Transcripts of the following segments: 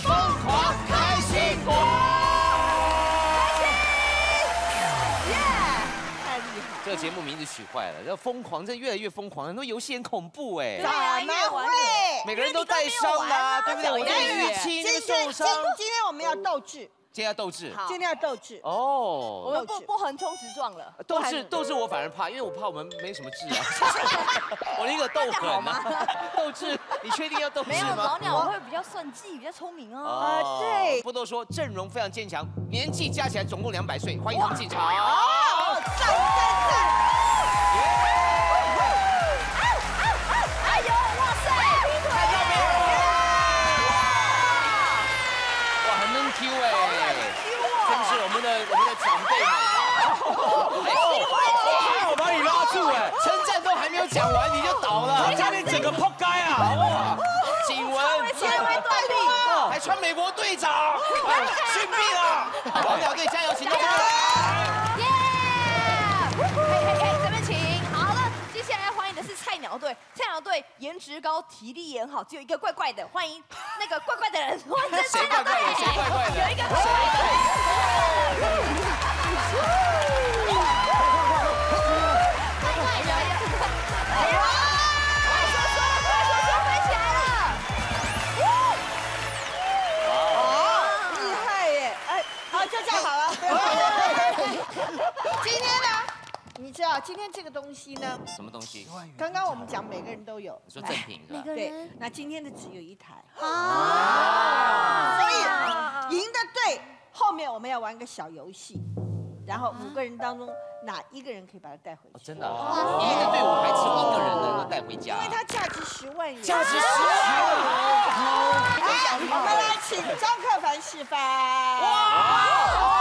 疯狂开心果。这个节目名字取坏了，这疯狂，这越来越疯狂，很多游戏很恐怖哎。 怎么会？ 每个人都带伤啦，对不对？我这个淤青，这个受伤。 今天我们要斗智。 今天要斗智， 今天要斗智哦。 我们不横冲直撞了。 斗智我反而怕，因为我怕我们没什么智啊。我那个斗狠啊，斗智，你确定要斗智吗？ 没有，老鸟我会比较算计，比较聪明哦。对。 不都说阵容非常坚强，年纪加起来总共200岁，欢迎他们进场。 哦，赞！ 哎呦，哇塞， 看到没有？哇，很能 Q 哎。 真是我们的长辈们， 还好把你拉住哎， 称赞都还没有讲完你就倒了， 差点整个扑街啊！哇， 景文， 结尾断力， 还穿美国队长，逊毙了！老鸟队加油，请动！ 耶！嘿，这边请。好了，接下来欢迎的是菜鸟队，菜鸟队颜值高，体力也很好，只有一个怪怪的，欢迎那个怪怪的人，欢迎谁怪怪的？谁怪怪的？ 有一个怪怪的。 今天呢，你知道今天这个东西呢？ 什么东西？ 刚刚我们讲每个人都有， 你说赠品是吧？ 对，那今天的只有1台啊， 所以赢的队后面我们要玩个小游戏，然后5个人当中哪1个人可以把它带回去？ 真的，一个队伍还只有1个人能够带回家， 因为它价值10万元。 价值10万元！ 好，我们来请张克凡示范。哇！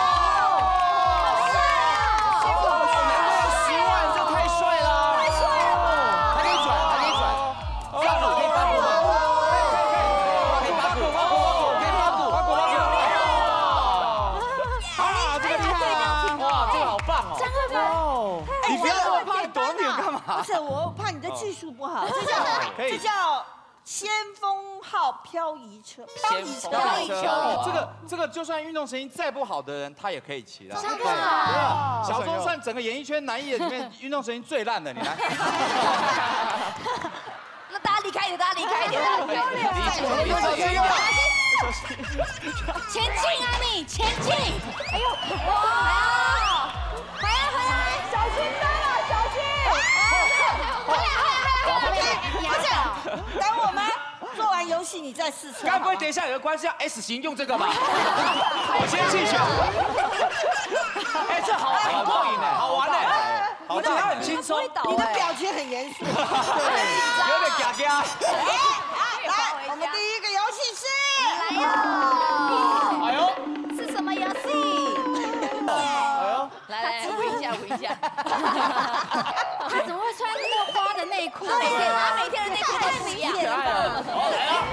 不是，我怕你的技术不好，这叫先锋号漂移车，漂移车。 这个就算运动神经再不好的人，他也可以骑的。 真的。 小钟算整个演艺圈男艺人里面运动神经最烂的，你来。 那大家离开一点，大家离开一点，前进啊你，前进！哎呦，哇！回来，小心灯啊，小心！ 不是，等我们做完游戏你再试车。 该不会等一下有个关系要 S 型用这个吧？我先弃权。哎，这好过瘾哎，好玩哎，好，这它很轻松。 你的表情很严肃， 有点嘎嘎。 来，我们第一个游戏是， 来哟！ 哎呦， 是什么游戏？ 哎呦， 来，闻一下。他怎么会穿那个花的内裤？他每天的内裤太明显了。 好，来了。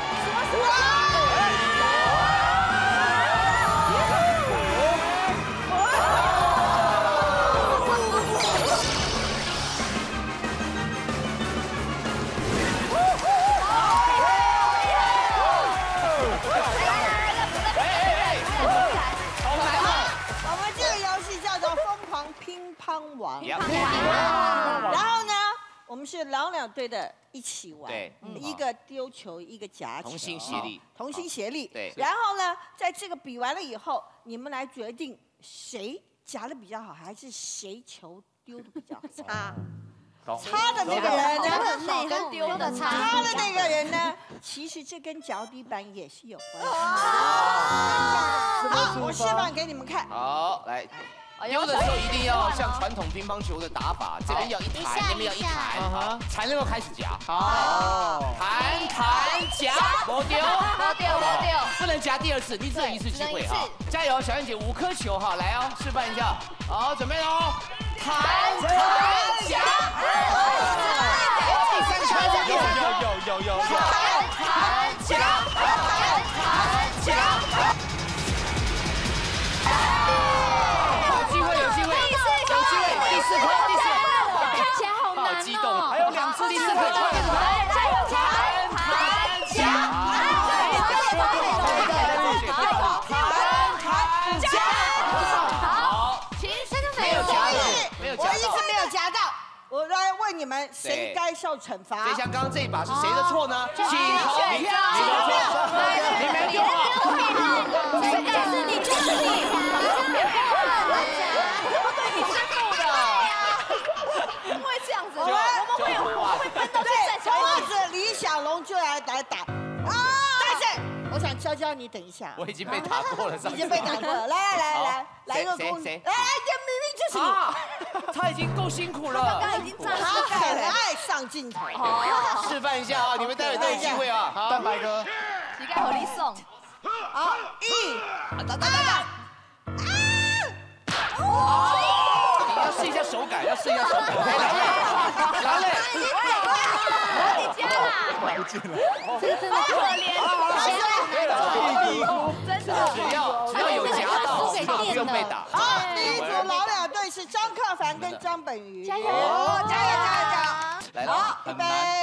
我们这个游戏叫做疯狂乒乓王。然后呢，我们是老鸟队的一起玩， 对， 一个丢球，一个夹球， 同心协力， 同心协力。 对。 然后呢，在这个比完了以后，你们来决定谁夹的比较好，还是谁球丢的比较差。差的那个人呢， 内跟丢的差。 差的那个人呢，其实这跟脚底板也是有关系。好，我示范给你们看。 好，来。丢的时候一定要像传统乒乓球的打法，这边要一弹，那边要一弹，才能够开始夹。好，弹夹，没丢，不能夹第2次，你只有1次机会哈。加油，小燕姐，5颗球哈，来哦，示范一下。好，准备喽，弹夹，第3颗， 有， 弹夹。有机会，第4颗， 看起来好难哦， 好激动，还有2次，第4颗， 加油！ 我来问你们，谁该受惩罚？ 所以像刚刚这一把是谁的错呢？请投票，你的错，你没错， 就是你，就是你，你是负的。不会这样子，我们会分到最正确。 袜子李小龙就来打。但是我想教教你，等一下。 我已经被打过了， 已经被打过了。来一个公， 谁？ 哎，这明明就是你。 他已经够辛苦了， 刚刚已经站他很爱上镜头。 示范一下啊，你们待会都有机会啊。 蛋白哥， 膝盖火力送。 好， 你要试一下手感，要试一下手感。来嘞， 你家啦， 不见了。 这个真的可怜，真的。 只要有夹到，就不用被打。 好，第一组老两队是张克凡跟张本鱼。 加油！ 加油！ 来了， 好，预备，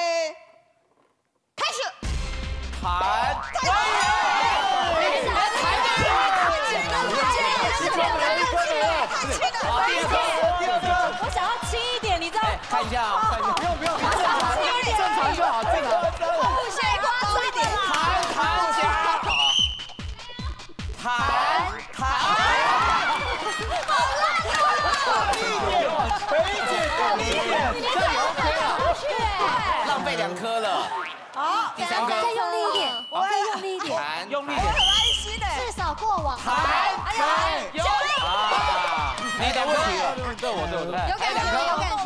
开始。 弹。 我想要轻一点，你知道？ 看一下啊，看一下， 不用，正常就好，正常。 不行，夸张一点。 弹夹，弹， 肥姐，这里 OK 了， 浪费2颗了。 好， 第3颗， 再用力一点，再用力一点， 弹， 用力点。 很安心的。 至少过往。 弹，有啊，你的问题了，对我， 有感觉，有感觉。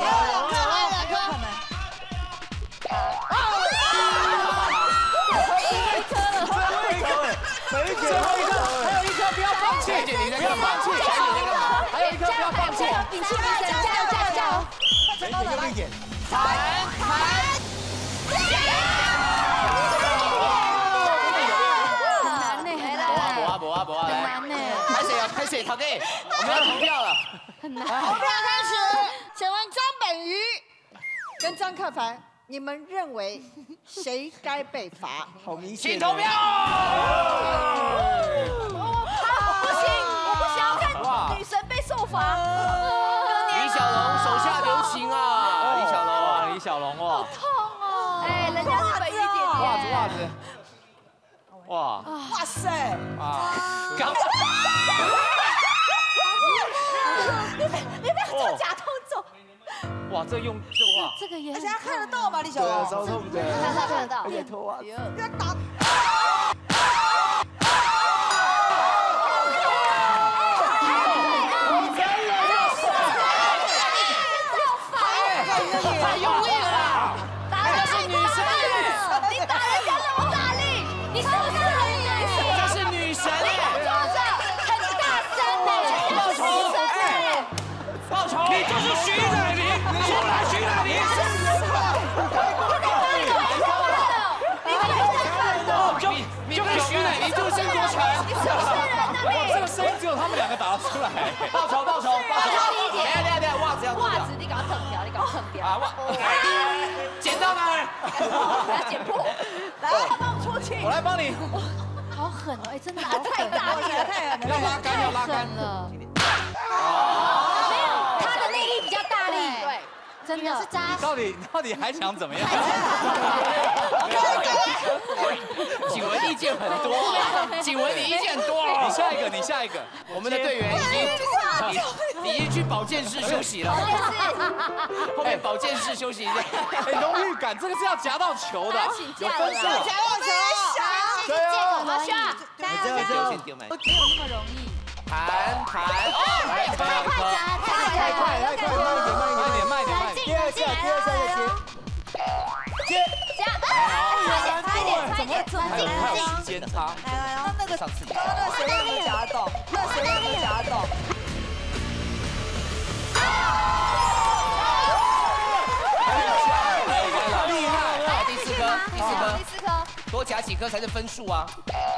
肥姐，还有一颗不要放弃， 姐你在干嘛？ 还有一颗不要放弃， 屏气凝神，加油！ 肥姐用力点， 弹，不啊，来，拍谁？陶弟，我们要投票了， 很难。 投票开始，请问张本鱼跟张克凡，你们认为谁该被罚？ 好明显。 请投票。 不行，我不想要看女神被受罚。 李小龙手下留情啊，李小龙好痛哦！哎，人家是本鱼姐姐。 袜子。哇塞！ 刚。 你不要做假动作。 哇，这哇， 这个也， 而且他看得到吧，李小龙？ 超痛的， 看得到。 而且脱袜子，不要打。 太用力了啦！ 打的是女生，你打人家那么大力，你是不是很女生？ 这是女神哎！ 很大声的， 报仇！你就是徐乃麟，出来徐乃麟！你跟徐乃麟就是曾国城， 哇，这个声音只有他们2个打得出来。 报仇！等下，袜子要脱掉。 你搞蹭掉， 啊，剪到哪儿？ 不要剪破。来，他帮我出气。 我来帮你。 好狠哦！哎，真的太大力了，太狠了， 要拉杆了。没有，他的内力比较大力。对，真的是扎实。 到底还想怎么样？ 景文意见很多，景文你意见很多。 你下一个。 我们的队员已经去保健室休息了。后面保健室休息一下。 哎，荣誉感，这个是要夹到球的，有分数。 夹到球， 对啊， 好笑，加油！ 没有那么容易。 弹， 太快， 慢一点。 第二下接。加，快一点， 还有时间差。 来，那个刚刚那谁有没有夹到？ 厉害！第4颗，多夹几颗才是分数啊！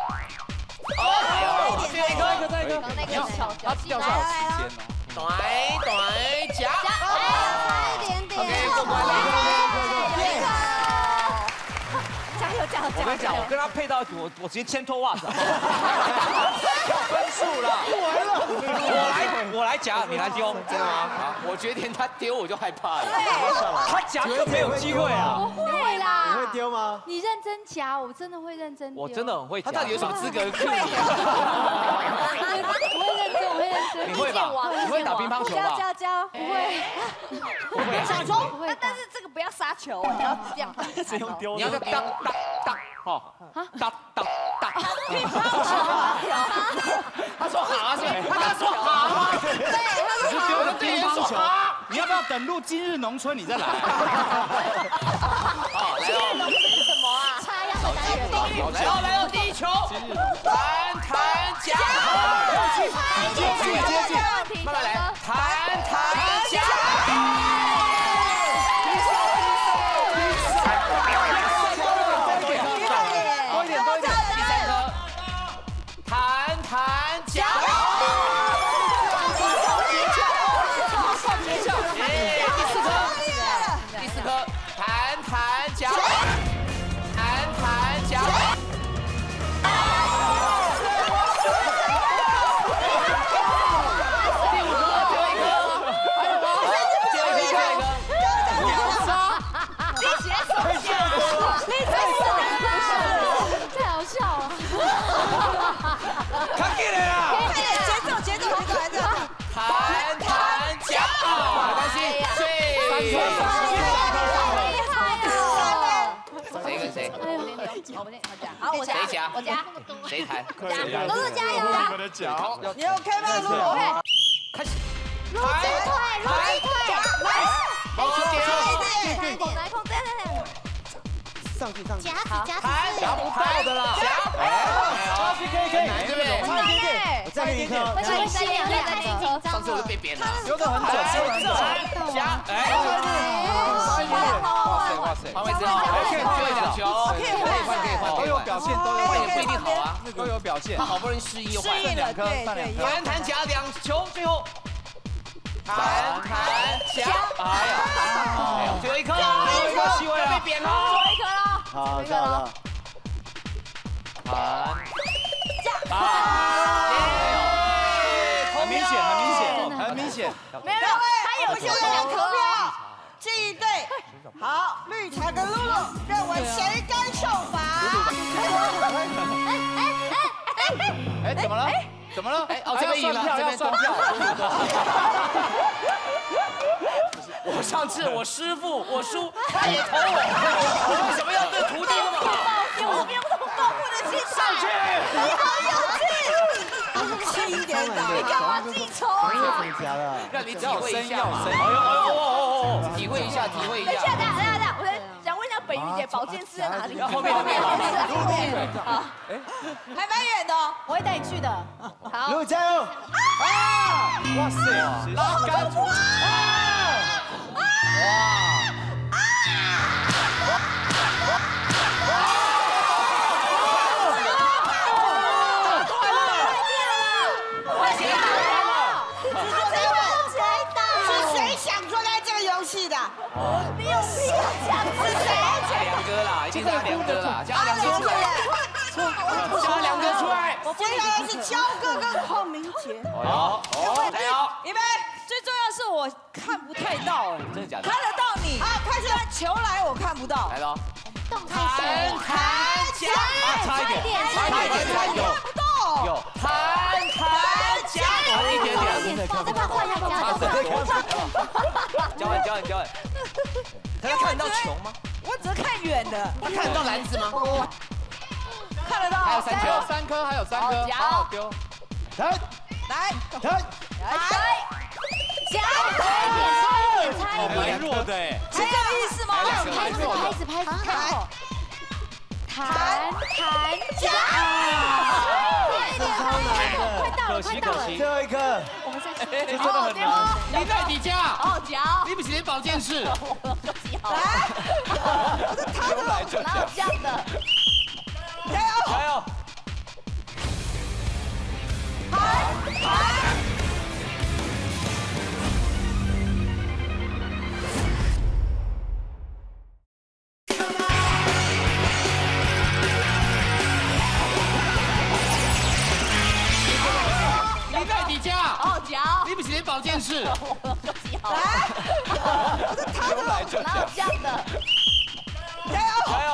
再一颗，他掉下来有时间哦。 短夹， 差一点点。 OK，过关了。 加油！ 讲。 我跟你讲，我跟他配到我直接牵脱袜子。要分数了，我来夹，你来丢， 真的吗？好，我觉得连他丢我就害怕了。 他夹就没有机会啊。 不会啦。 你会丢吗？ 你认真夹，我真的会认真丢。 我真的很会夹。 他到底有什么资格 Q 你啊？ 我会认真，我会认真。 你会吧？你会打乒乓球吧？ 教，不会。 不会。 小钟， 不会。 但是这个不要杀球，你要这样。 是用丢。 你要当，好，当。 乒乓球啊！ 他说好啊，是吧？他说好啊。 对，他说丢个乒乓球好。 你要不要等入今日农村你再来？ 好，来喽。 龙是什么啊？ 插秧的单元。 来喽，第一球，弹夹。 接近。 慢慢来，弹夹。弹夹，第四颗，弹夹，弹夹。第五颗，最后一颗，还有吗？最后一个，秒杀， 你写手下，你在手太好笑了。 看起来啦！ 节奏还是要弹夹，没关系， 厉害哦！ 谁跟谁？ 好，我夹， 谁夹？ 我夹， 谁弹？ 露露加油！ 我的脚。 你 OK 吗？露露 OK。 开始。 露鸡腿，来， 快一点， 来控制， 上去。 夹不到的啦。 可以。 对不对？ 差一点。我再给你一颗。 我喜欢三两个， 上次我就被扁了。 丢得很准， 夹， 哇塞！ 换位置好，最后2球，可以换， 都有表现， 也不一定好啊， 都有表现。 他好不容易失忆又换， 适应了，对， 弹夹2球，最后弹夹，哎呀，最后一颗，机会被扁了， 最后一颗了， 好，这样了。很明显。 没有，他有现在要投票，这一队好，绿茶跟露露认为谁该受罚？ 哎，怎么了？怎么了？ 哎，哦，这边赢了，这边算票。我上次我师父我叔他也投我为什么要对徒弟那么好？ 我没有这么丰富的心上去，你好有趣，轻一点打，你干嘛记仇啊？ 让你体会一下嘛，体会一下。 等一下，我想问一下北玉姐，保健室在哪里？ 后面。 好，还蛮远的，我会带你去的。好， 露加油！哇塞，拉杆！ 是谁想出来这个游戏的？你有屁想是谁？ 2个啦，一定加2个啦，加2个出来，加2个出来。 接下来是焦哥跟邝明杰。 好，加油！ 预备，最重要是我看不太到， 真的假的？ 看得到你。好，开始，球来我看不到。 来了， 弹夹， 差一点，有弹夹， 一点， 再帮换一下， 交换。他看得到球吗？ 我只是看远的。 他看得到篮子吗？ 看得到。 还有3球，3颗，还有3颗，好好丢。 来， 夹，差一点， 蛮弱的哎， 是这个意思吗？ 拍子，弹夹，快到了， 最后一颗。 我们再这真的很难。 你在底下， 好夹， 你不是连保健室？ 来，我在弹了， 哪有这样的？ 加油！ 是。 来，我的塔有来就哪有这样的？ 加油！ 加油！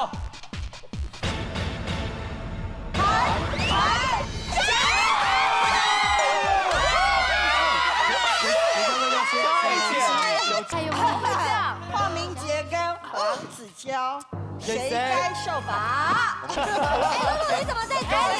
哎呦，会这样？ 黄明杰跟黄子佼，谁该受罚？ 哎，露露你怎么在这里啊？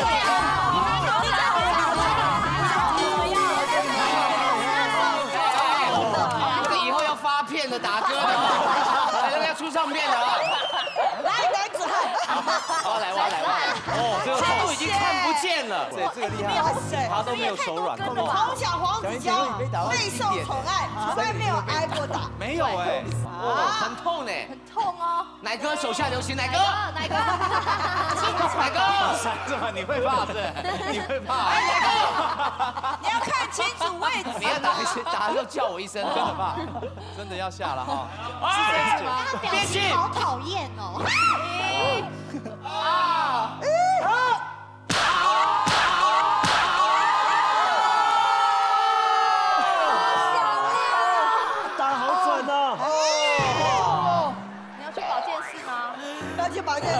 这以后要发片的打歌的，那个要出唱片的啊！ 来，男子汉， 我来。 哦，这个都已经看不见了。 这个厉害，他都没有手软。 从小黄子佼备受宠爱，从来没有挨过打。 没有哎， 很痛呢。 痛哦！ 奶哥手下留情，奶哥， 哪个？ 奶哥， 闪着嘛，你会怕是？你会怕？ 哎，奶哥，你要看清楚位置。 你要打的时候叫我一声， 真的怕，真的要下了哈。 他表情好讨厌哦。 打好准哦！ 你要去保健室吗？ 要去保健室。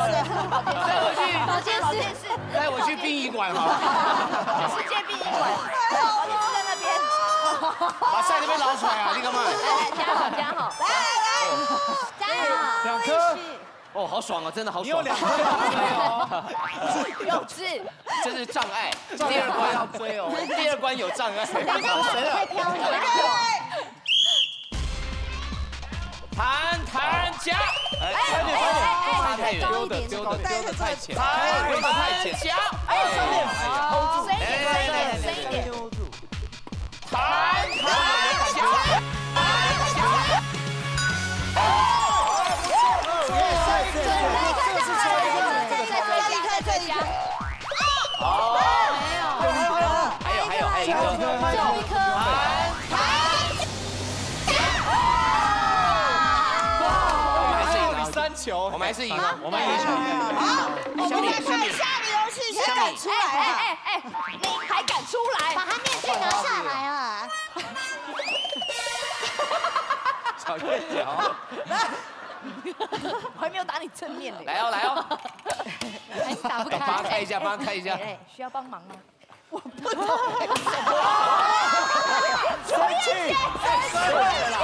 带我去殡仪馆好了。 世界殡仪馆，保健室在那边。 把赛那边捞出来啊！你干嘛？ 来，加好，加油！ 两颗， 哦，好爽哦，真的好爽。 你有2颗幼稚。 这是障碍，第2关要追哦，第2关有障碍。 会飘移。 弹夹， 快点， 高一点， 丢的太浅， 弹夹， 哎，上面 hold 住， 深一点。 弹夹。还有一颗。我们还是赢了，我们还是赢了。 好，我们来看下个游戏，谁敢出来？ 你还敢出来？把他面具拿下来啊！ 小月脚， 我还没有打你正面呢。 来哦， 还是打不开。 帮他开一下，帮他开一下。 需要帮忙吗？ 我不懂。 生气，生气了。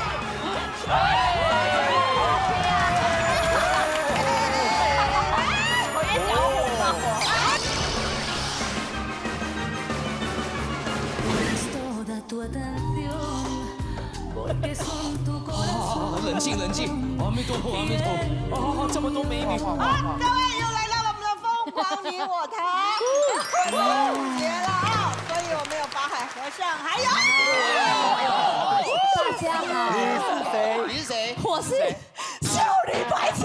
冷静！阿弥陀佛，阿弥陀佛！哦，这么多美女！ 好，各位又来到我们的疯狂你我他端午节了啊，所以我们有法海和尚，还有大家好， 你是谁？ 我是少女白琴。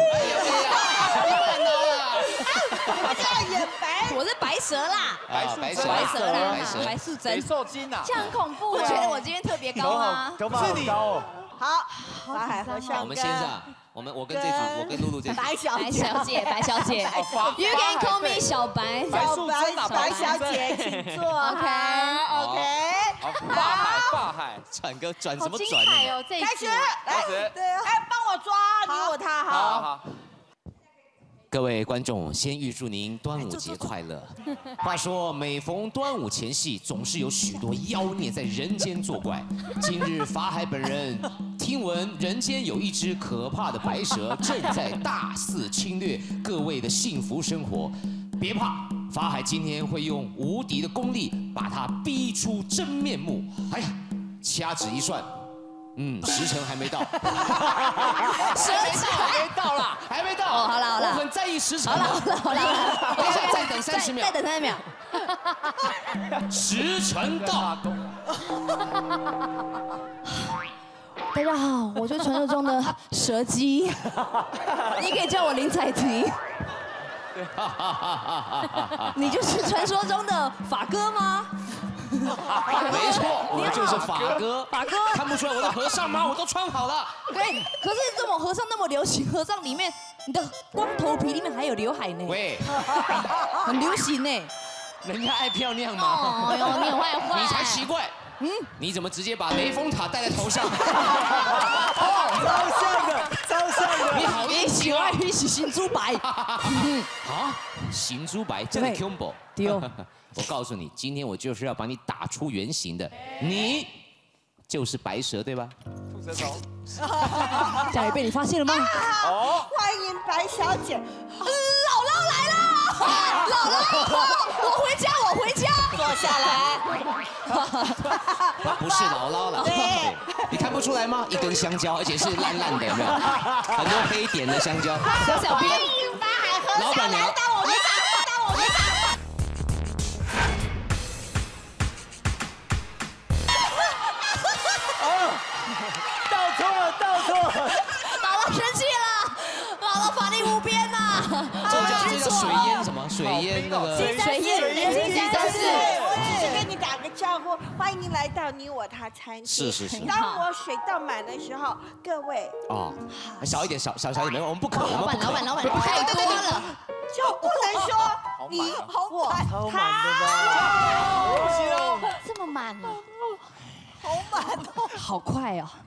我叫演白， 我是白蛇啦，白素贞， 谁受惊啊？ 这样很恐怖。我觉得我今天特别高啊， 头发好高哦。 好，法海和尚我们先生，我跟这组，我跟露露这组。 白小姐 ，You can call me 小白， 白小姐，请坐。OK。 法海， 转个转什么转？ 哦，这开始，来，帮我抓你我他，好。 各位观众，先预祝您端午节快乐。话说，每逢端午前夕，总是有许多妖孽在人间作怪。今日法海本人听闻人间有一只可怕的白蛇正在大肆侵略各位的幸福生活，别怕，法海今天会用无敌的功力把它逼出真面目。哎呀，掐指一算。时辰还没到，还没到。 哦，好了， 我很在意时辰。 好了， 等一下，再等30秒。 再等30秒。 时辰到。 大家好，我是传说中的蛇姬，你可以叫我林采缇。你就是传说中的法哥吗？ 没错，我就是法哥。 法哥， 看不出来我的和尚吗？我都穿好了。 对，可是这种和尚那么流行，和尚里面你的光头皮里面还有刘海呢。 喂， 很流行呢。 人家爱漂亮吗？ 哦哟，你很坏， 你才奇怪。 你怎么直接把雷峰塔戴在头上？ 超像的。 你好英雄啊！ 你是新猪白。 啊，行猪白这个 combo。 对。 我告诉你，今天我就是要把你打出原形的。你就是白蛇对吧？ 吐舌头。 这样也被你发现了吗？ 哦，欢迎白小姐。 姥姥来了！姥姥，我回家，我回家。 坐下来。 不是姥姥了。对。你看不出来吗？一根香蕉，而且是烂烂的，有没有？很多黑点的香蕉。 小编。 欢迎法海和老板娘。 当我们当我们。 到错了。 姥姥生气了，姥姥法力无边呐！ 这叫水淹什么？水淹那个。 水淹人间三世。 我只是跟你打个招呼，欢迎来到你我他餐厅。 是。 当我水倒满的时候，各位哦，少一点，少一点，没有，我们不可， 老板太多了， 就不能说你我他。 这么满了， 好满哦， 好快哦。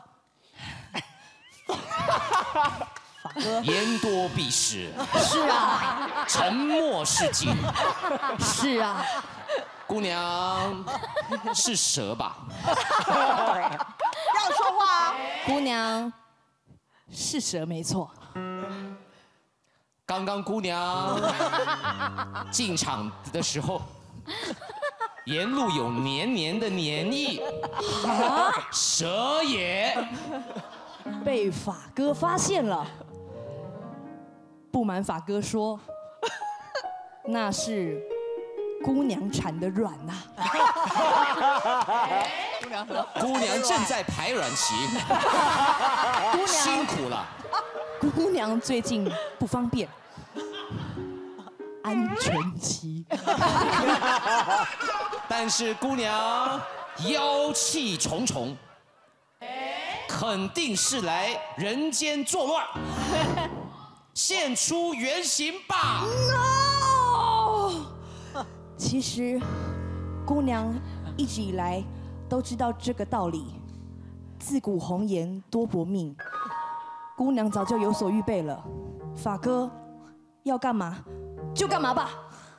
法哥， 言多必失。 是啊， 沉默是金。 是啊， 姑娘是蛇吧？ 要说话。 姑娘是蛇没错。 刚刚姑娘进场的时候，沿路有黏黏的黏液，蛇也。 被法哥发现了。不瞒法哥说，那是姑娘产的卵呐。 姑娘正在排卵期，辛苦了。 姑娘最近不方便，安全期。 但是姑娘妖气重重。肯定是来人间作乱，现出原形吧 ！No！ 其实，姑娘一直以来都知道这个道理。自古红颜多薄命，姑娘早就有所预备了。法哥要干嘛就干嘛吧。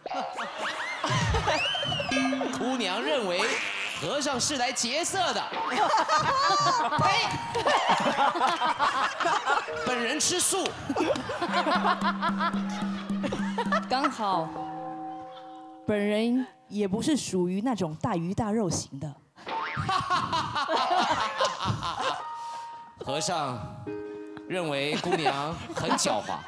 姑娘认为和尚是来劫色的。呸！本人吃素。 刚好，本人也不是属于那种大鱼大肉型的。 和尚认为姑娘很狡猾。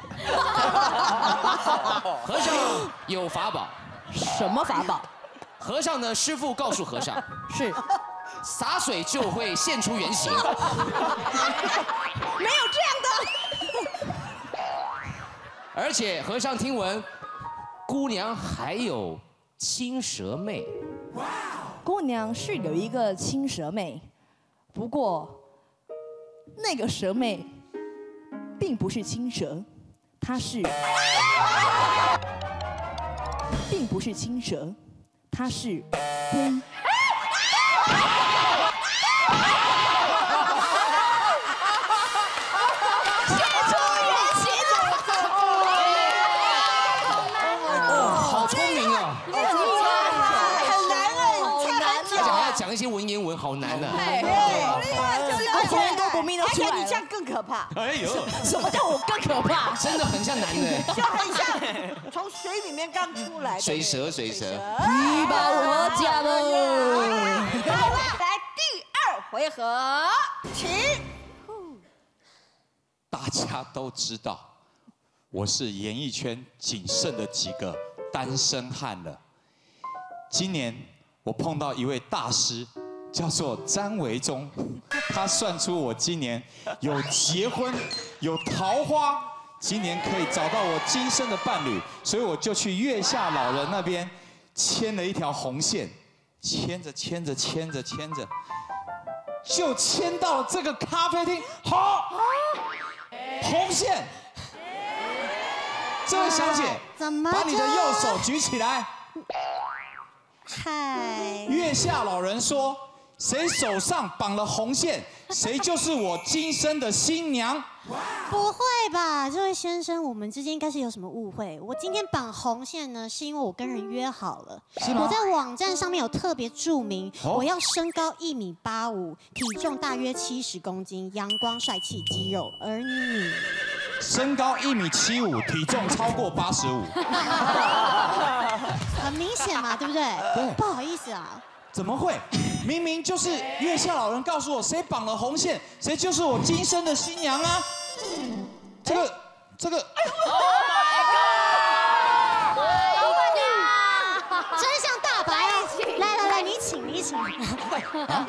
和尚有法宝。 什么法宝？ 和尚的师父告诉和尚， 是洒水就会现出原形。 没有这样的。 而且和尚听闻，姑娘还有青蛇妹。 姑娘是有一个青蛇妹，不过那个蛇妹并不是青蛇，她是，并不是青蛇，她是龟。 讲一些文言文好难的。 对， 而且你这样更可怕。 哎呦， 什么叫我更可怕？ 真的很像男的， 就很像从水里面刚出来的水蛇，水蛇。 你把我嫁了。 来第二回合，请。 大家都知道，我是演艺圈仅剩的几个单身汉了。今年我碰到一位大师，叫做詹维忠，他算出我今年有结婚，有桃花，今年可以找到我今生的伴侣，所以我就去月下老人那边牵了一条红线，牵着，就牵到了这个咖啡厅。好，红线。这位小姐， 怎么把你的右手举起来。 嗨， 月下老人说， 谁手上绑了红线，谁就是我今生的新娘。 不会吧，这位先生，我们之间应该是有什么误会。我今天绑红线呢，是因为我跟人约好了，我在网站上面有特别注明，我要身高1.85米，体重大约70公斤，阳光帅气肌肉，而你。 身高1.75米，体重超过85。 很明显嘛，对不对？ 对。 不好意思啊。 怎么会？明明就是月下老人告诉我，谁绑了红线，谁就是我今生的新娘啊！这个。Oh my god！ 真相大白！来，你请。 啊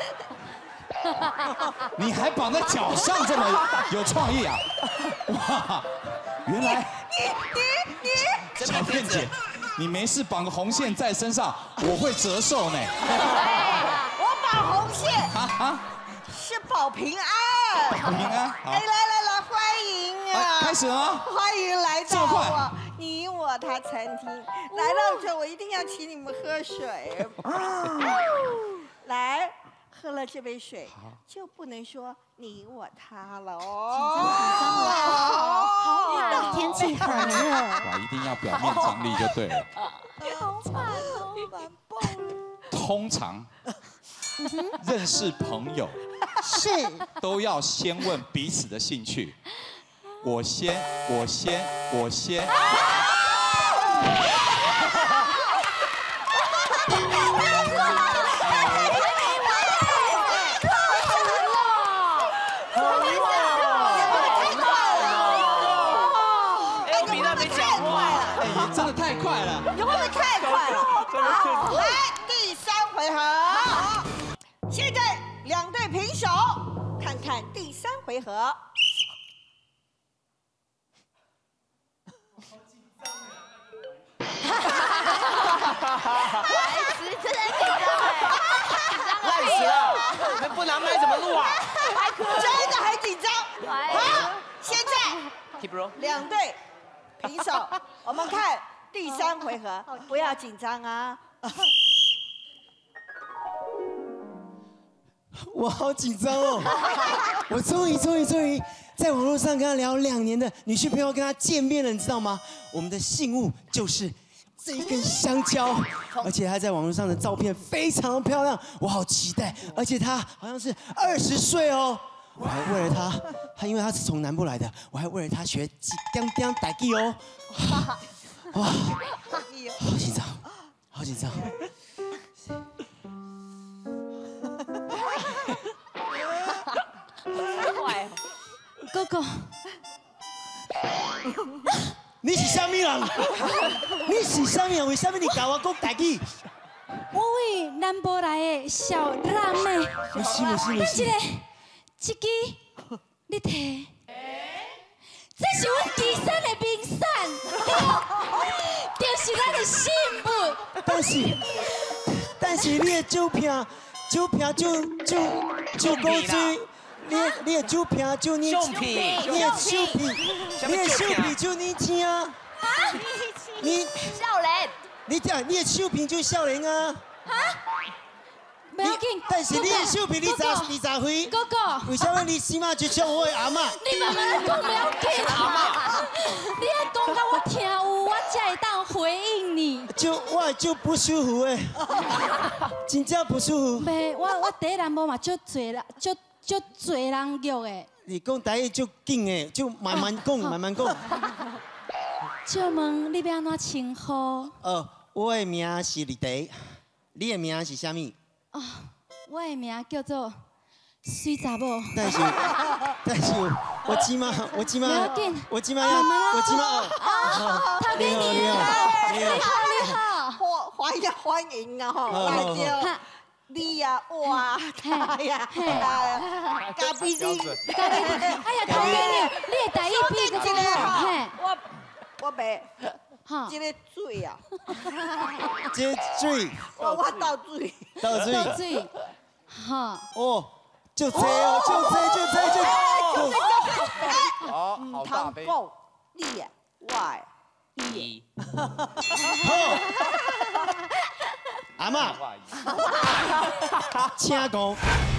你还绑在脚上，这么有创意啊！哇，原来你小骗姐，你没事绑个红线在身上，我会折寿呢。 我绑红线是保平安。 保平安。 来，欢迎啊！ 开始了吗？ 欢迎来到我你我他餐厅。来到这，我一定要请你们喝水。来。 喝了这杯水，就不能说你我他了哦。 好，天气很热。 哇，一定要表面张力就对了。 好惨哦，完爆了。 通常认识朋友是都要先问彼此的兴趣。我先。真的太快了！ 你会不会太快了？好，来第3回合。现在2队平手，看看第3回合。 白痴，真的紧张烂死了！那不拿麦怎么录啊？ 真的很紧张。好，现在2队平手，我们看。 第3回合，不要紧张啊！ 我好紧张哦！我终于在网络上跟他聊2年的女婿朋友跟他见面了，你知道吗？我们的信物就是这一根香蕉，而且他在网络上的照片非常的漂亮，我好期待。而且他好像是20岁哦。 我还为了他因为他是从南部来的，我还为了他学点台语哦。哇，好紧张，好紧张。 哥哥， 你是什么人？你是什么人？为什么你教我讲台语？ 我为南部来的小辣妹。 没事。 这支你摕。 这是阮岐山的名产，就是咱的信物。 但是你的酒瓶就高水，你的酒瓶就年轻，你的手皮就年轻啊！你少年， 你的手皮就少年啊！ 不要紧， 但是你的手皮20岁， 哥哥， 为什么你起码就像我的阿嬷？ 你慢慢来讲，不要紧啊！你要讲到我听有，我才会当回应你。 我就不舒服诶，真正不舒服。 袂，我第一南部嘛，足侪人约诶。 你讲台语足紧诶，就慢慢讲。 请问你要安怎称呼？ 我的名是李迪，你的名是啥物？ 我的名叫做水查某。 但是，我起码， 陶给你好， 欢迎啊！吼，来就你呀，我他呀，咖啡机， 哎呀，陶给你，你的台语比个我袂，这个水啊， 这水， 我倒水。 哈， 哦，就这。 好大杯。 你呀，我。 好， 阿嬷，请讲。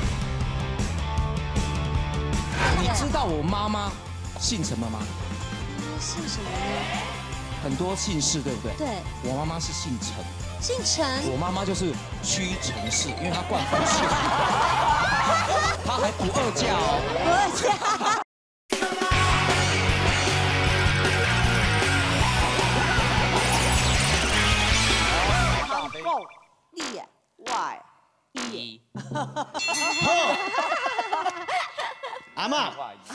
你知道我妈妈姓什么吗？ 姓什么呢？ 很多姓氏，对不对？ 对。 我妈妈是姓陈。 姓陈。 我妈妈就是屈臣氏，因为她冠夫姓。她还补2价哦。 补2价。 厉害 ，Why？ 1。 阿嬷，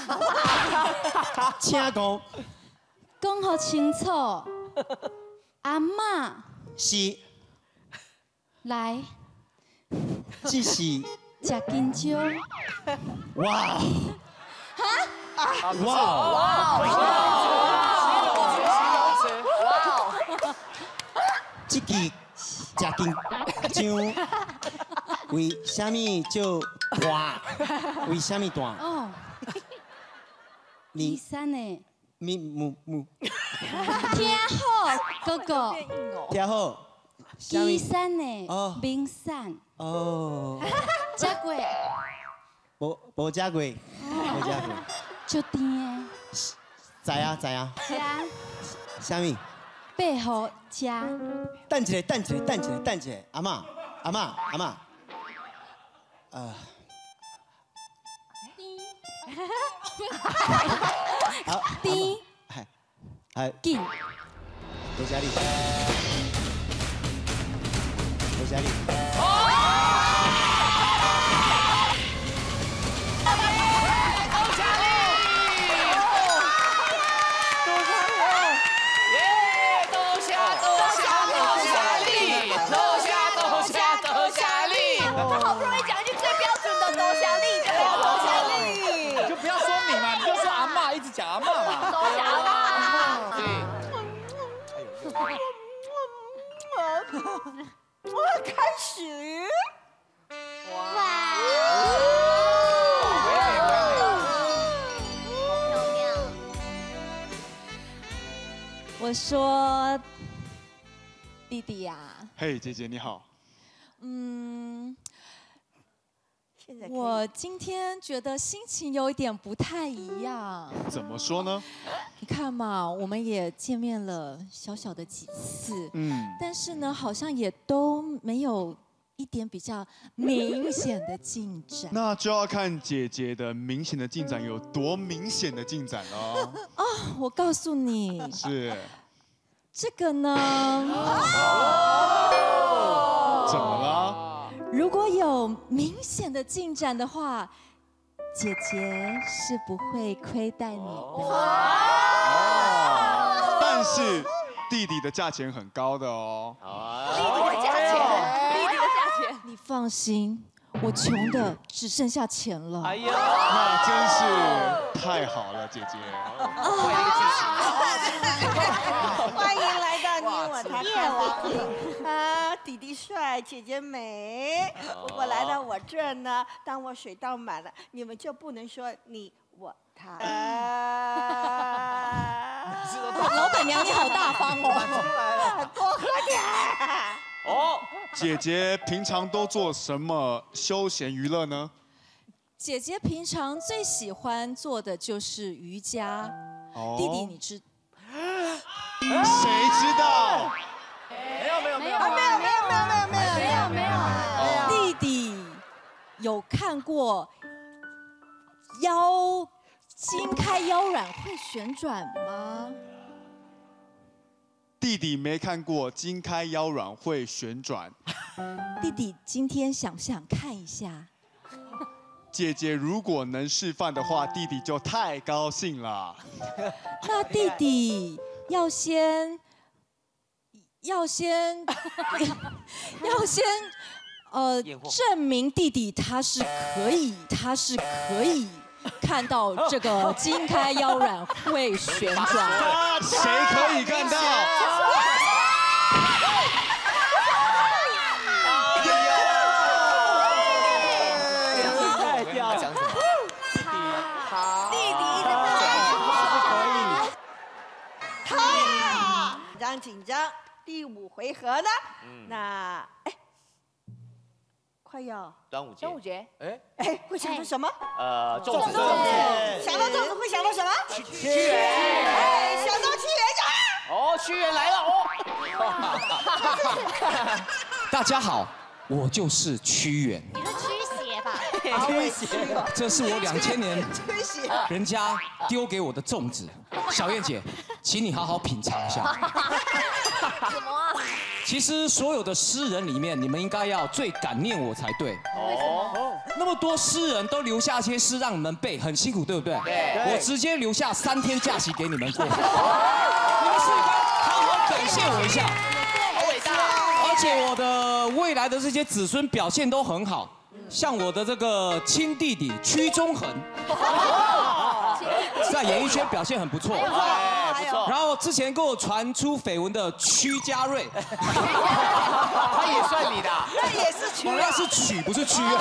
请讲。 讲好清楚，阿嬷是。 来， 这是。 食金蕉。 哇！哇！这个食金蕉，为什么就大？为什么大？ 哦。第三呢？ 听好，哥哥。 听好。 第三呢？冰伞。 哦。 吃过。 无吃过。无吃过。 就甜的。 知啊。 吃。 什么？ 背后吃。 等一下，阿嬷。好。 甜。紧。 多谢你。多谢你。 好不容易讲一句最标准的多霞丽，多霞丽， 你就不要说你嘛，你就说阿嬷，一直讲阿嬷嘛。 多霞丽。 我开始。 哇！漂亮。 我说，弟弟呀。 嘿，姐姐你好。 我今天觉得心情有一点不太一样。 怎么说呢？ 你看嘛，我们也见面了小小的几次，但是呢，好像也都没有一点比较明显的进展。 那就要看姐姐的明显的进展有多明显的进展了。 哦，我告诉你， 是这个呢。 怎么了？ 如果有明显的进展的话，姐姐是不会亏待你的。 但是弟弟的价钱很高的哦。 弟弟的价钱， 你放心，我穷的只剩下钱了。 哎呀， 那真是太好了，姐姐。 欢迎来到你我他夜王啊！弟弟帅，姐姐美。不过来到我这儿呢，当我水倒满了，你们就不能说你我他。 老板娘你好大方哦！ 多喝点。 哦，姐姐平常都做什么休闲娱乐呢？ 姐姐平常最喜欢做的就是瑜伽。弟弟，你知？ 谁知道？ 没有。 弟弟有看过筋开腰软会旋转吗？ 弟弟没看过筋开腰软会旋转。 弟弟今天想不想看一下？ 姐姐如果能示范的话，弟弟就太高兴了。 那弟弟要先证明弟弟他是可以看到这个筋开腰软会旋转。 谁可以看到？ 紧张。第5回合呢？那快要端午节。 端午节。 哎，会想到什么？ 粽子。 想到粽子会想到什么？ 屈原。 哎，想到屈原就。 哦，屈原来了哦。 大家好，我就是屈原。 你是驱邪吧？ 驱邪。 这是我2000年人家丢给我的粽子。小燕姐，请你好好品尝一下。 什么啊？ 其实所有的诗人里面，你们应该要最感念我才对。 为什么？ 那么多诗人都留下一些诗让你们背，很辛苦，对不对？ 对。 我直接留下3天假期给你们过。你们是应该好好感谢我一下。 好伟大。 而且我的未来的这些子孙表现都很好，像我的这个亲弟弟屈中恒，在演艺圈表现很不错。 不错。 然后之前跟我传出绯闻的屈家瑞， 他也算你的。 那也是屈。 那是曲不是屈啊。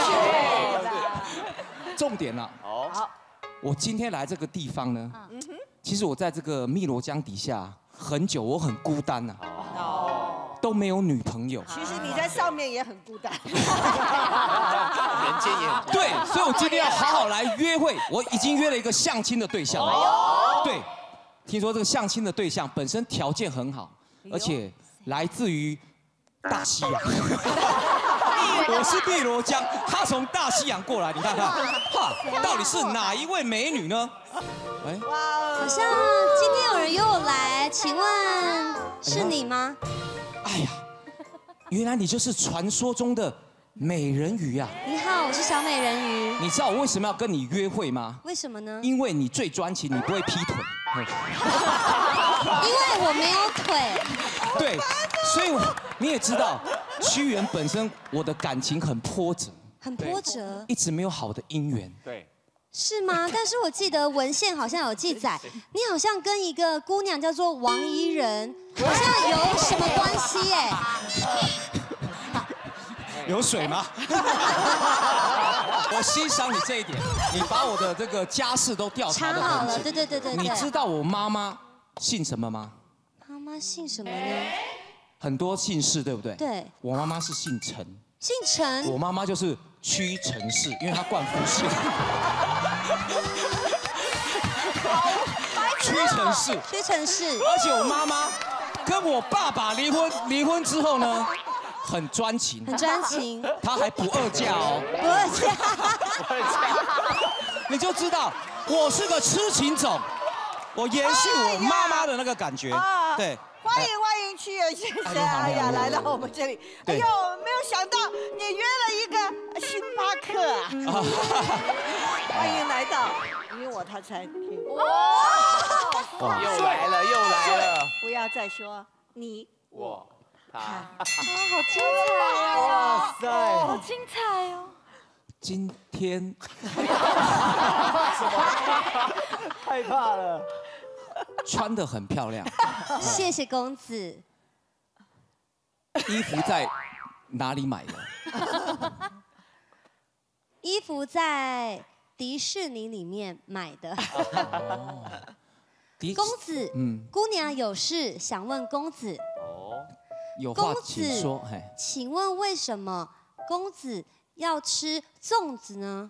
重点了。 好。 我今天来这个地方呢，其实我在这个汨罗江底下很久，我很孤单呐。都没有女朋友。 其实你在上面也很孤单。人间也很对，所以我今天要好好来约会。我已经约了一个相亲的对象。对，听说这个相亲的对象本身条件很好，而且来自于大西洋。我是汨罗江，他从大西洋过来，你看看，哈，到底是哪一位美女呢？ 哎，好像今天有人约我来，请问是你吗？ 哎呀，原来你就是传说中的美人鱼啊！ 你好，我是小美人鱼。 你知道我为什么要跟你约会吗？ 为什么呢？ 因为你最专情，你不会劈腿。 因为我没有腿。 对，所以你也知道，屈原本身我的感情很波折， 很波折， 一直没有好的姻缘。 对。 是吗？但是我记得文献好像有记载，你好像跟一个姑娘叫做王伊人，好像有什么关系哎？ 有水吗？我欣赏你这一点，你把我的这个家世都调查得很清。对。 你知道我妈妈姓什么吗？ 妈妈姓什么呢？ 很多姓氏，对不对？ 对。 我妈妈是姓陈。 姓陈？ 我妈妈就是屈臣氏，因为她冠夫姓。屈臣氏。 屈臣氏。 而且我妈妈跟我爸爸离婚之后呢，很专情。 很专情。 她还不二嫁哦。 不二嫁。 你就知道我是个痴情种，我延续我妈妈的那个感觉。对。 欢迎屈原先生，哎呀，来到我们这里，哎呦，没有想到你约了一个星巴克啊！欢迎来到你我他餐厅。 哇，又来了。 不要再说你我他。 好精彩哦！ 哇塞， 好精彩哦！ 今天害怕了。 穿得很漂亮。 谢谢公子。 衣服在哪里买的？ 衣服在迪士尼里面买的。公子，姑娘有事想问公子。 有话请说。 请问为什么公子要吃粽子呢？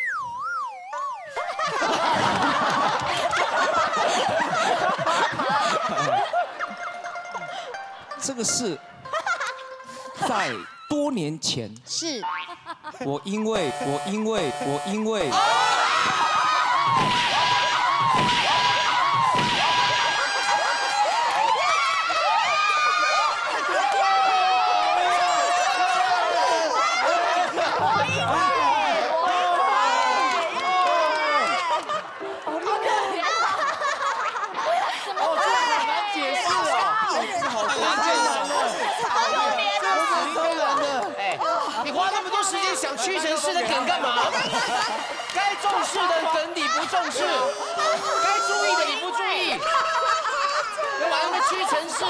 这个是在多年前， 是我因为。 屈臣氏的梗干嘛？该重视的梗你不重视，该注意的你不注意，干嘛那么屈臣氏？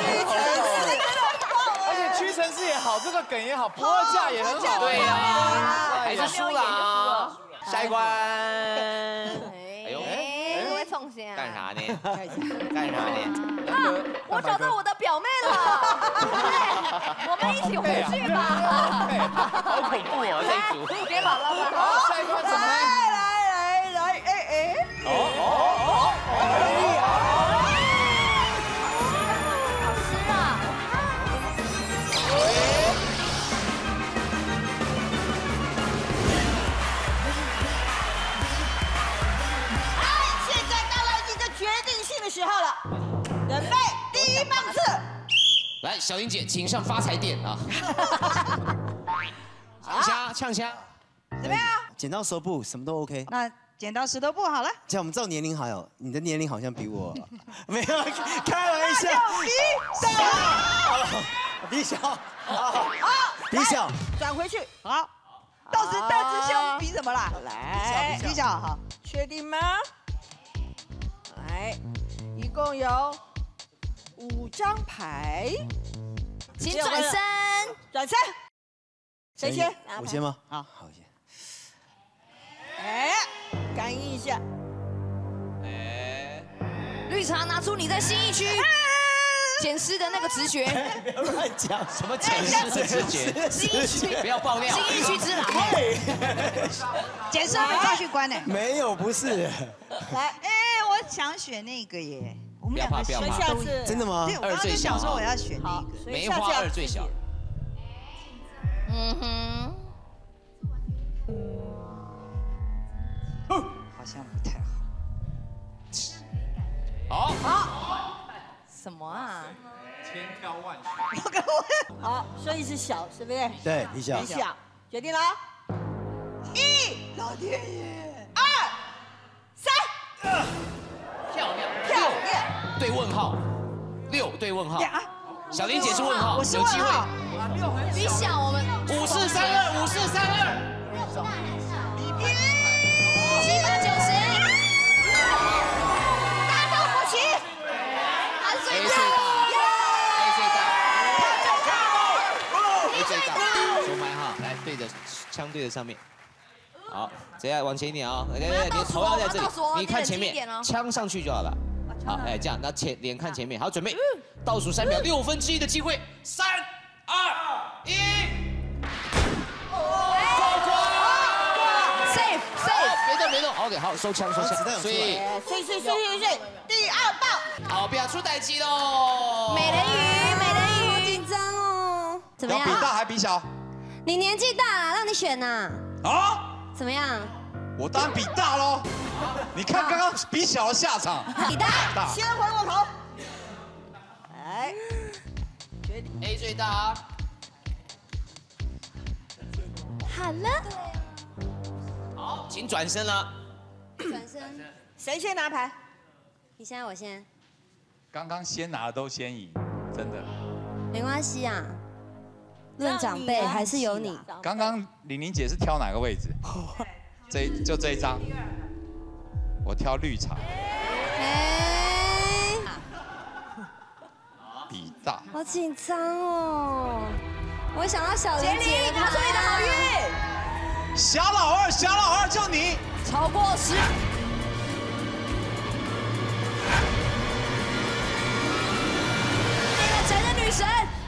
而且屈臣氏也好，这个梗也好，不二价也很好。 对呀，还是输了啊！下一关。 哎呦，会冲啥？ 下。 干啥呢？干啥呢？ 我找到我的表妹了，我们一起回去吧。 好恐怖哦，这一组。 别跑了， 好，下一关怎么？ 来，哎， 好湿啊！ 现在到了一个决定性的时候了，准备第一棒次。 来，小玲姐，请上发财殿啊！呛虾， 怎么样？剪刀石头布，什么都 OK。 那剪刀石头布好了。 这样我们照年龄好有，你的年龄好像比我没有，开玩笑。比小，比小， 转回去。 好，到时大师兄比什么啦？ 来， 比小好。 确定吗？来，一共有5张牌， 请转身， 转身。谁先？ 我先吗？ 好， 好先。 哎，感应一下。 绿茶拿出你在信义区捡尸的那个直觉。 不要乱讲， 什么捡尸的直觉？ 信义区不要爆料。 信义区之狼。 捡尸会抓去关呢？ 没有，不是。 来， 哎，我想选那个耶。我们两个不要怕下次真的吗？ 对，我刚刚就想说我要选那个。 梅花二最小。 嗯哼。 好像不太好。 好。什么啊？ 千挑万选。 好，所以是小，是不是？ 对，比小。 比小，决定了。1， 老天爷 ！2、3。 漂亮。 6 对问号，6对问号。小玲姐是问号，有机会。 比小我们 5432，5432。 7、8、9、10。 大道不齐。 他最大。 A 最大。手牌哈，来对着枪对着上面。好，这样往前一点啊！对，你的头要在这里，你看前面，枪上去就好了。好，哎，这样，那脸看前面，好，准备，倒数3秒，6分之一的机会，3、2、1，过关 ，safe， 别动 ，OK， 好，收枪，所以， 第2棒， 好，不要出代机喽。 美人鱼， 好紧张哦。怎么样？ 比大还比小？ 你年纪大了，让你选呐。 啊？ 怎么样？ 我当然比大喽。你看刚刚比小的下场。 比大。 先回我头。来，决定 A 最大。 好了。 好，请转身了。 转身。 谁先拿牌？ 你先，我先。 刚刚先拿的都先赢，真的。 没关系啊，论长辈还是有你。 刚刚玲玲姐是挑哪个位置？就这一张，我挑绿茶。 哎， 比大。 好紧张哦！我想要小玲姐拿出你的好运。 小老二就你。 超过10。女神，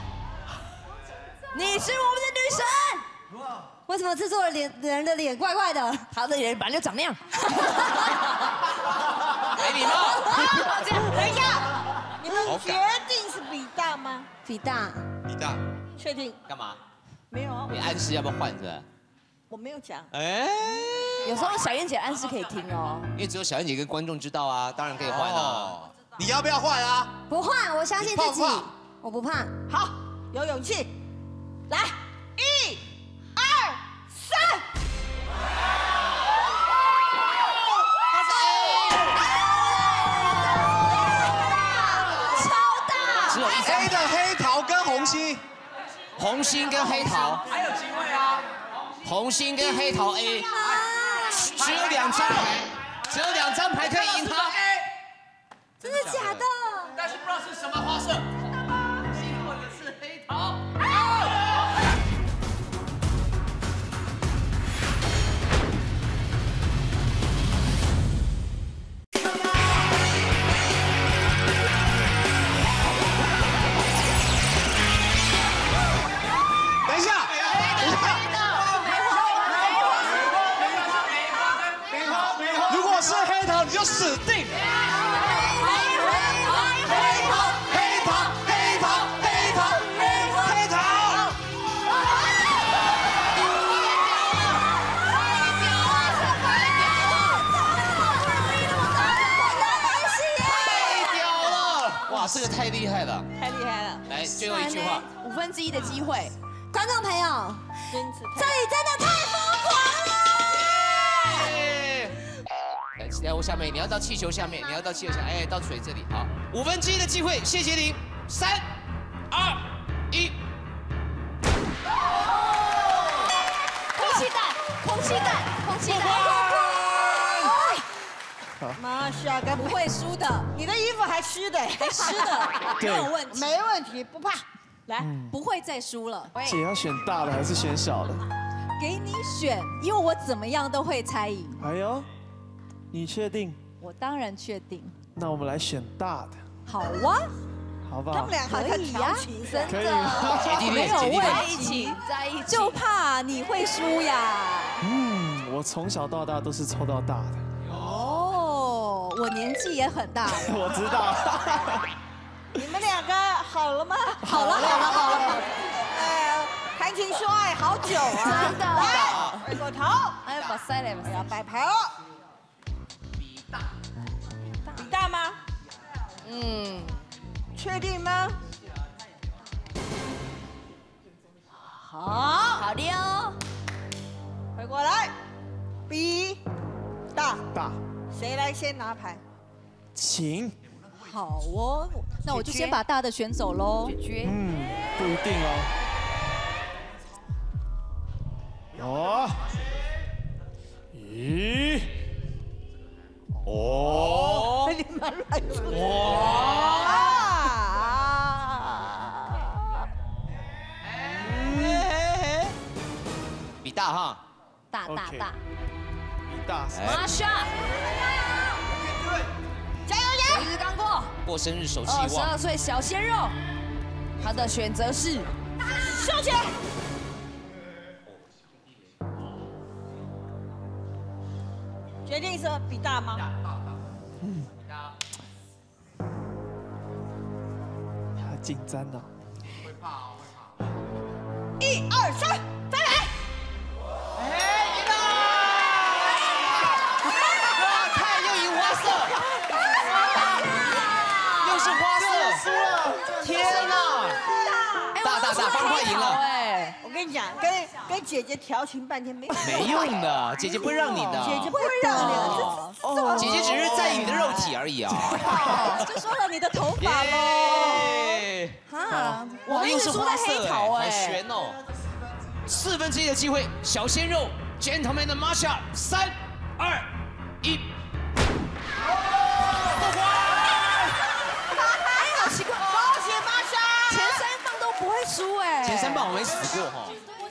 你是我们的女神。 为什么制作人的脸怪怪的？ 他的脸本来就长那样。 没礼貌。 这样，等一下，你们决定是比大吗？ 比大。 比大。 确定？ 干嘛？ 没有。 你暗示要不要换是？ 我没有讲。 哎， 有时候小燕姐暗示可以听哦。 因为只有小燕姐跟观众知道啊，当然可以换啊。 你要不要换啊？ 不换，我相信自己。我不怕。 好，有勇气，来，1、2、3。 超大！ 只有一张。 A 的黑桃跟红心， 红心跟黑桃还有机会啊！ 红心跟黑桃 A， 只有2张牌，只有2张牌可以赢他。 真的假的？ 但是不知道是什么花色。红心或者是黑桃。 哇，这个太厉害了， 太厉害了！ 来，最后一句话 1/5的机会， 观众朋友，这里真的太疯狂了！ 来，我下面，你要到气球下面，你要到气球下，哎，到水这里，好，1/5的机会，谢谢你，3、2、1。 空气弹！ 马莎该不会输的， 你的衣服还湿的， 还湿的，没有问题， 没问题，不怕。 来，不会再输了。 姐要选大的还是选小的？ 给你选，因为我怎么样都会猜赢。 哎呦，你确定？ 我当然确定。 那我们来选大的。 好啊， 好不好？ 他们俩还在调情， 真可以吗？ 的没有问题，在一起，就怕你会输呀。 我从小到大都是抽到大的。 哦，我年纪也很大。 我知道。 你们两个好了吗？ 好了。 哎，谈情说爱好久啊！ 真的。 来，回过头， 哎，把塞来， 我要摆牌了。比大吗？确定吗？ 好的哦。 回过来，比大。 大。 谁来先拿牌？ 请。 好哦，那我就先把大的选走喽。 不一定哦。咦？哦。 你们乱说。 哇！ 比大哈。 大。 比大。 马莎， 加油！ 生日刚过， 过生日手气旺。 22岁小鲜肉，他的选择是收起来。决定是比大吗？ 他紧张呢。 会怕哦。 1、2、3，再来！ 哎，赢了！哇，太又赢花色，又是花色，输了！天哪！大，方块赢了。 我跟你讲，跟姐姐调情半天没用的，姐姐不会让你的， 姐姐不会让你的， 姐姐只是在意你的肉体而已啊。 就说了你的头发喽。哈，我又是输在黑桃好悬哦。1/4的机会，小鲜肉 ，Gentleman 的 Masha， 3、2、1。 好奇怪， 恭喜Masha， 前3棒都不会输哎。 前3棒我没死过哈。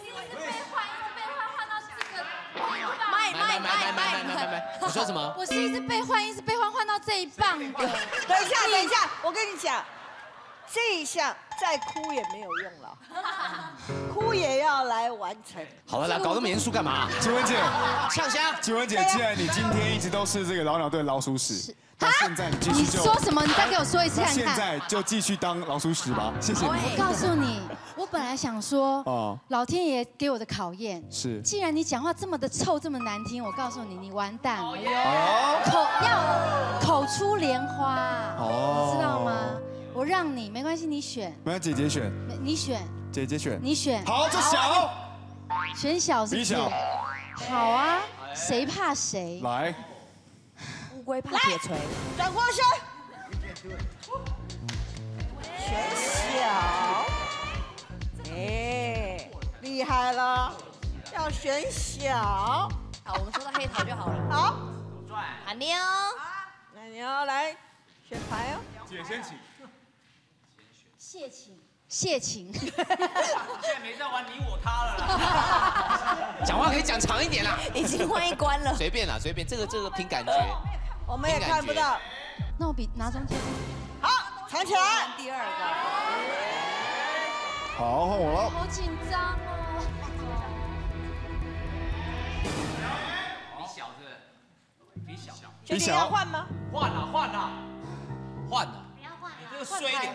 买，你说什么？ 我是一直被换到这一棒的。 等一下，我跟你讲，这一项再哭也没有用了，哭也要来完成。 好了啦，搞那么严肃干嘛？ 景雯姐， 呛香。 景雯姐，既然你今天一直都是这个老鸟队老鼠屎，那现在你继续你说什么？你再给我说一次看看。 现在就继续当老鼠屎吧，谢谢你。 我告诉你，我本来想说，老天爷给我的考验是， 既然你讲话这么的臭，这么难听，我告诉你，你完蛋了。口出莲花，知道吗？我让你，没关系，你选。 没有，姐姐选。 你选。 姐姐选。 你选。 好，就小。 选小是。比小。好啊，谁怕谁？ 来。 乌龟怕铁锤。 转过身。选小。哎，厉害了，要选小。 好，我们说到黑桃就好了。 好。 阿妞。 那你要来选牌哦。 姐先请。 谢请。 现在没在玩你我他了。 讲话可以讲长一点啦。 已经换一关了。 随便啦，随便，这个凭感觉。 我们也看不到。 那我比拿中间。 好，藏起来。 第2个。 好，换我了。 好紧张哦。 比小是？比小。 决定要换吗？ 换了。你这个衰脸。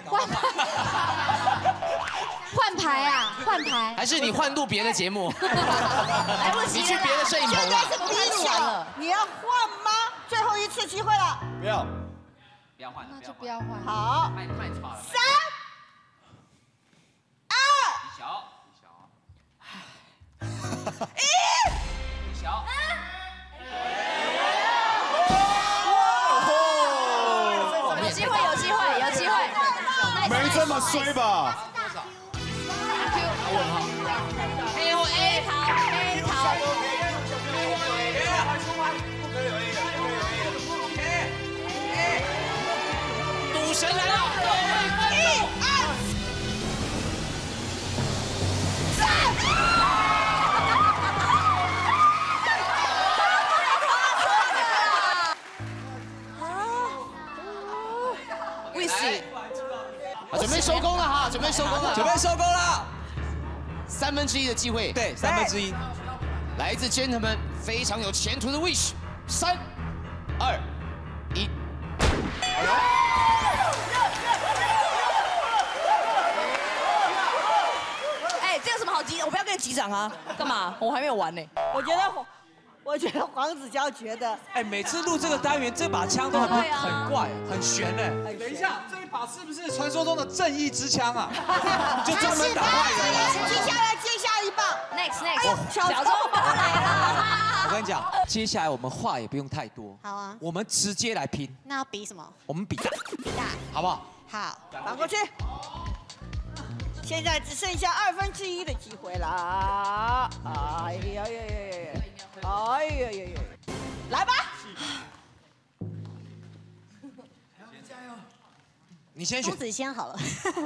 换牌啊，换牌。 还是你换录别的节目？ 来不及了。 你去别的摄影棚了。 现在是比小，你要换吗？最后一次机会了。 不要。 不要换了， 那就不要换。 好， 太吵了。 3、2、1。 小。 有机会，有机会，有机会。 没这么衰吧？ 问号。黑或 A 桃，黑桃。赌神来了。1、2、3。 为什？ 准备收工了哈，准备收工了， 准备收工了。 1/3的机会， 对，1/3， 来自 gentleman 非常有前途的 wish， 3、2、1。 哎，这有什么好击？我不要跟你击掌啊！干嘛？我还没有完呢。 我觉得黄子佼觉得， 哎，每次录这个单元，这把枪都很怪，很悬哎。 等一下，这一把是不是传说中的正义之枪啊？就专门打坏人啊！ 接下一棒 ，next， 小周宝来了。 我跟你讲，接下来我们话也不用太多， 好啊， 我们直接来拼。 那要比什么？ 我们比大， 比大， 好不好？ 好， 反过去。现在只剩下1/2的机会了。哎呀呀呀呀！哎呀呀呀！来吧。 你先选。 公子先好了。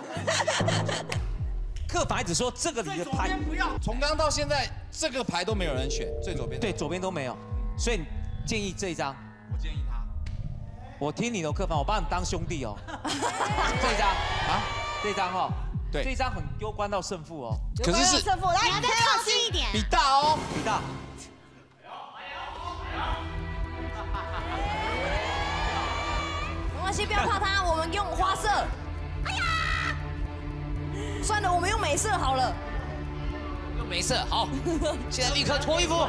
客房一直说这个里的牌不要，从刚到现在这个牌都没有人选，最左边。 对，左边都没有，所以你建议这一张。 我建议他。 我听你的客房，我把你当兄弟哦。这一张啊，这一张哦。对，这一张很攸关到胜负哦。 可是胜负，来， 你要再靠近一点。 比大哦，比大。 没关系，不要怕他，我们用花色。哎呀，算了，我们用美色好了。 用美色，好，现在立刻脱衣服。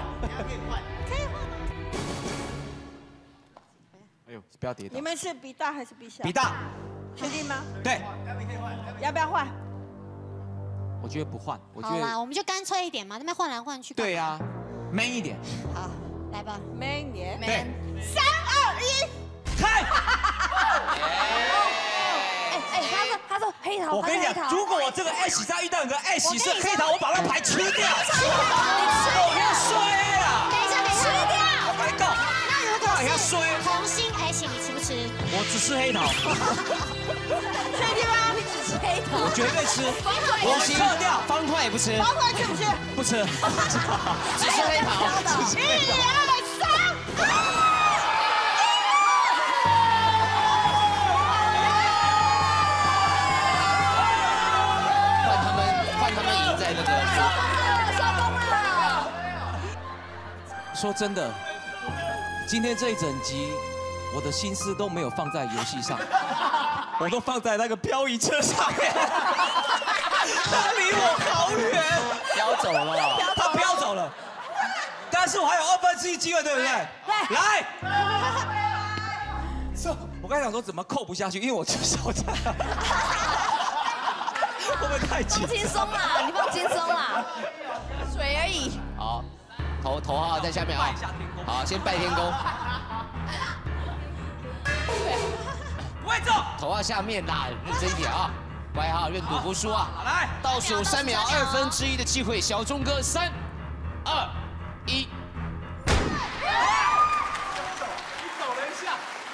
哎呦，不要跌倒。 你们是比大还是比小？ 比大。 确定吗？ 对。 要不要换？ 我觉得不换，我觉得。 好啦，我们就干脆一点嘛，那边换来换去。 对呀，man 一点。 好，来吧 ，man 一点。 对。 3、2、1， 开。 他说黑桃。 我跟你讲，如果我这个 S 上遇到一个 S 是黑桃，我把那牌吃掉。你吃掉。我要衰啊！ 等一下， 吃掉。 我跟你讲。 那如果要衰。 红心 S，你吃不吃？ 我只吃黑桃。 确定吗？ 你只吃黑桃。 我绝对吃。 我撤掉，方块也不吃。 方块吃不吃？ 不吃。 只吃黑桃。 1、2、3。 换他们赢在那个。 收工了。 说真的，今天这一整集，我的心思都没有放在游戏上，我都放在那个漂移车上面。他离我好远， 飘走了， 他飘走了。但是我还有1/2机会，对不对？来。我刚才想说怎么扣不下去，因为我只手在。会不会太紧？ 放轻松啦，你放轻松啦，水而已。 好，头号在下面啊。好，先拜天公。 不会中。 头号下面啦，认真一点啊。乖哈，认赌服输啊。 来， 倒数3秒，1/2的机会，小钟哥，3、2、1。 你走了一下。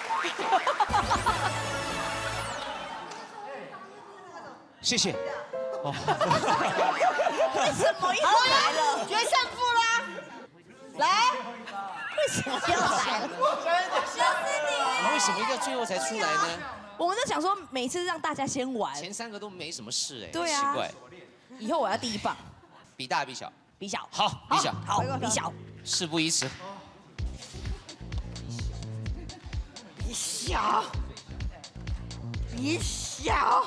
谢谢。哦。 为什么又来了？ 决胜负啦！来， 为什么又来了？就是你。 为什么一定要最后才出来呢？ 我们就想说，每次让大家先玩。 前3个都没什么事哎。 对啊。 奇怪。 以后我要第一棒。 比大比小。 比小。 好，比小。 好，比小。 事不宜迟。 比小。比小。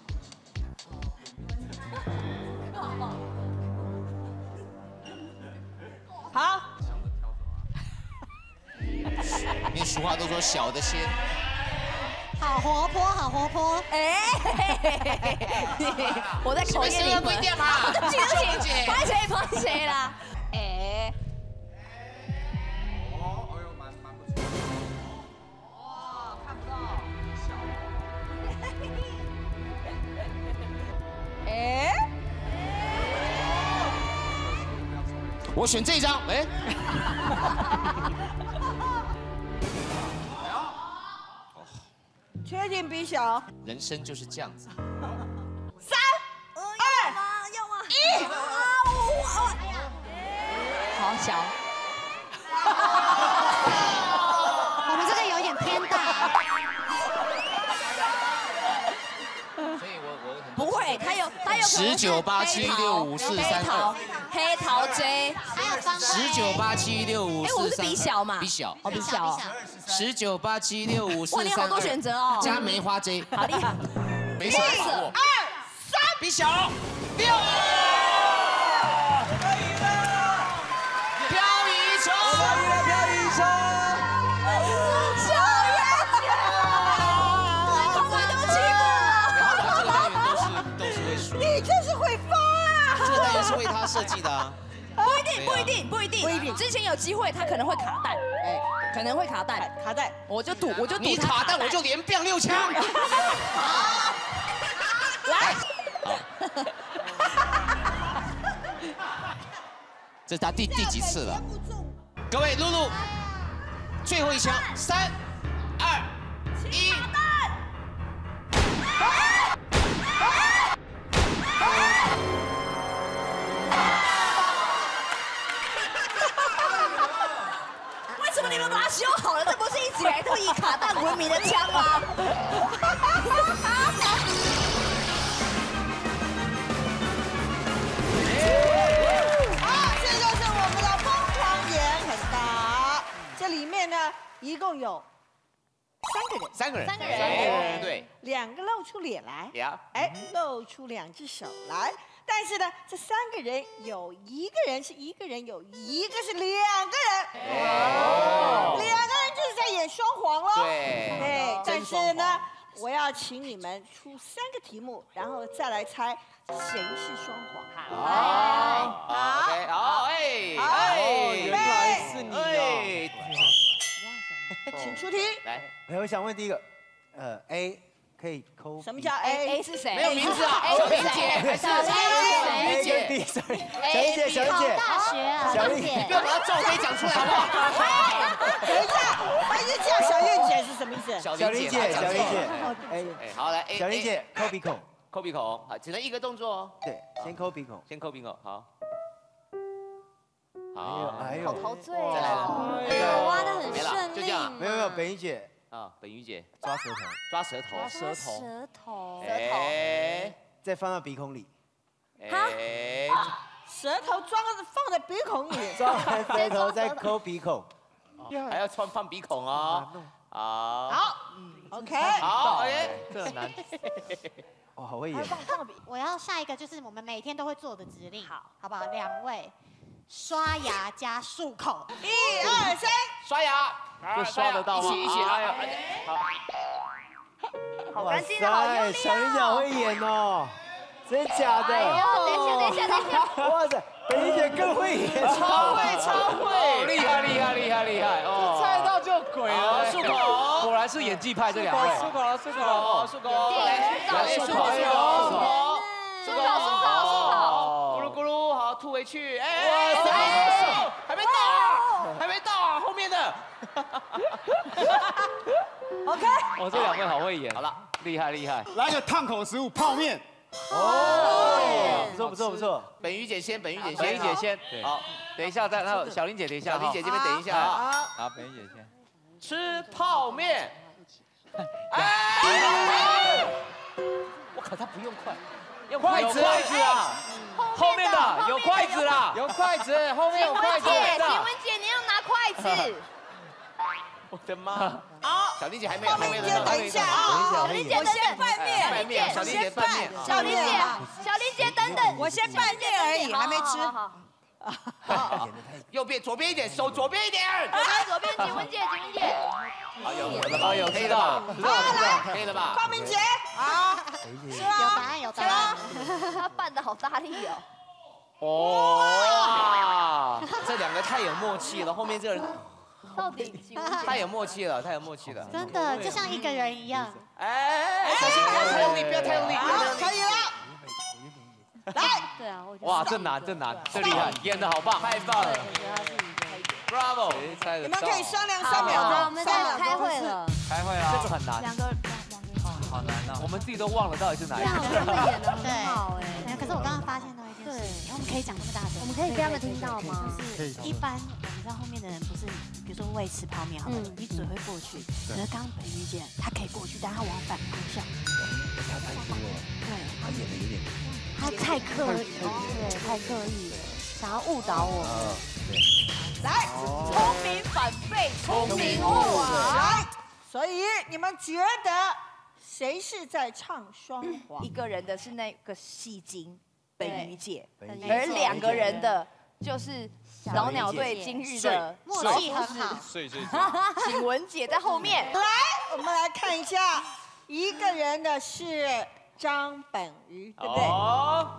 好。 因为俗话都说小的先。 好， 好活泼，好活泼。 哎，我在考验你们。 不一定嘛。 对不起，拍谁啦？哎。哎， 我选这一张，哎， 确定比小。 人生就是这样子。 3、2、1， 好小。 我们这个有点偏大。 不会，他有 19、8、7、6、5、4、3、2。 黑桃 J， 还有方 19、8、7、6、5、4、3。 哎，我是比小嘛？ 比小。 哦，比小。 19、8、7、6、5、4、3。 哇，你好多选择哦。 加梅花 J。 好厉害。 没什么把握。2、3，比小。6。可以了。漂移球。 漂移球。 小燕姐。他们都欺负我。 这个单元都是会输。 你就是会发啊！ 这个单元是为他设计的啊。 不一定。之前有机会他可能会卡弹，哎，可能会卡弹。我就赌你卡弹，我就连变6枪。 来。 这是他第几次了？各位，露露，最后一枪，3、2、1。 为什么你们把它修好了？这不是一直以来都以卡弹闻名的枪吗？ 这就是我们的疯狂眼很大。这里面呢，一共有3个人， 对 ，2个露出脸来， 呀， 哎，露出2只手来。但是呢，这3个人有1个人是1个人，有1个是2个人。2个人就是在演双簧喽。对，但是呢，我要请你们出3个题目，然后再来猜谁是双簧。 好， 原来是你哦。 请出题。 来， 我想问第一个，A 可以抠。 什么叫 A？ 是谁？ 没有名字啊，小玲姐， 小玲姐， 小玲姐， 大学啊， 小玲姐， 不要把它照可以讲出来好不好？ 等一下，还是叫小燕姐是什么意思？ 小玲姐， 哎，好来， 小玲姐抠鼻孔， 抠鼻孔，好，只能一个动作哦。 对，先抠鼻孔， 先抠鼻孔，好。 哎呦， 好陶醉再来哦！ 了， 挖得很顺利。 没有，本玉姐啊，本玉姐抓舌头， 抓舌头， 哎， 再放到鼻孔里， 哎， 舌头放在鼻孔里， 抓完舌头再抠鼻孔， 还要放鼻孔哦。 好，OK， 好，OK， 这很难。哇，好会演。 我要下一个就是我们每天都会做的指令，好不好2位？刷牙加漱口 ，1、2、3， 刷牙， 这刷得到吗？ 一起，哎呀， 好干净的，好用力啊！ 小玲姐好会演哦，真的假的？ 等一下， 哇塞，本玉姐更会演， 超会， 厉害哦！猜到就鬼了， 漱口， 果然是演技派这2位。漱口， 来，漱口，咕噜咕噜，好，吐回去，哎，还没到啊，后面的。 OK， 哦，这2位好会演， 好了， 厉害。 来个烫口食物，泡面。 不错。 本玉姐先， 本玉姐先。好，等一下再，然后小玲姐等一下， 小玲姐这边等一下啊。 好，本玉姐先。 吃泡面。哎！我靠，他不用筷， 用筷子啊！后面的有筷子啦，有筷子，后面有筷子。 田文姐，你要拿筷子。 我的妈！好，小玲姐还没有， 等一下啊！ 小玲姐，我先拌面。 小玲姐拌面。 小玲姐，等等， 我先拌面而已，还没吃。 右边，左边一点，手左边一点。 左边，景文姐。 好，有可以的吧？可以的吧？ 光明姐，好，是吧？ 有答案。 他扮的好大力哦。 哇，这两个太有默契了，后面这个人到底太有默契了。 真的就像一个人一样。 哎，小心不要太用力， 好，可以了。来， 对啊，我觉得。 哇，这难，这厉害，演的好棒，太棒了 ，Bravo！ 你们可以商量3秒钟， 我们在开会了， 这个很难， 两个， 好难啊，我们自己都忘了到底是哪一个。 他们演的很好哎， 可是我刚刚发现到一件事情，我们可以讲这么大声， 我们可以给他们听到吗？ 就是一般我们知道后面的人不是，比如说为吃泡面好了，你嘴会过去，可是刚刚培瑜姐她可以过去，但她往反方向。对，她演的有点。他太刻意，对，太刻意了，想要误导我们。 来， 聪明反被聪明误啊！ 来，所以你们觉得谁是在唱双簧？ 一个人的是那个戏精本瑜姐，而2个人的就是小鸟队今日的默契很好。 景文姐在后面。 来，我们来看一下，一个人的是张本瑜，对不对？ 哦。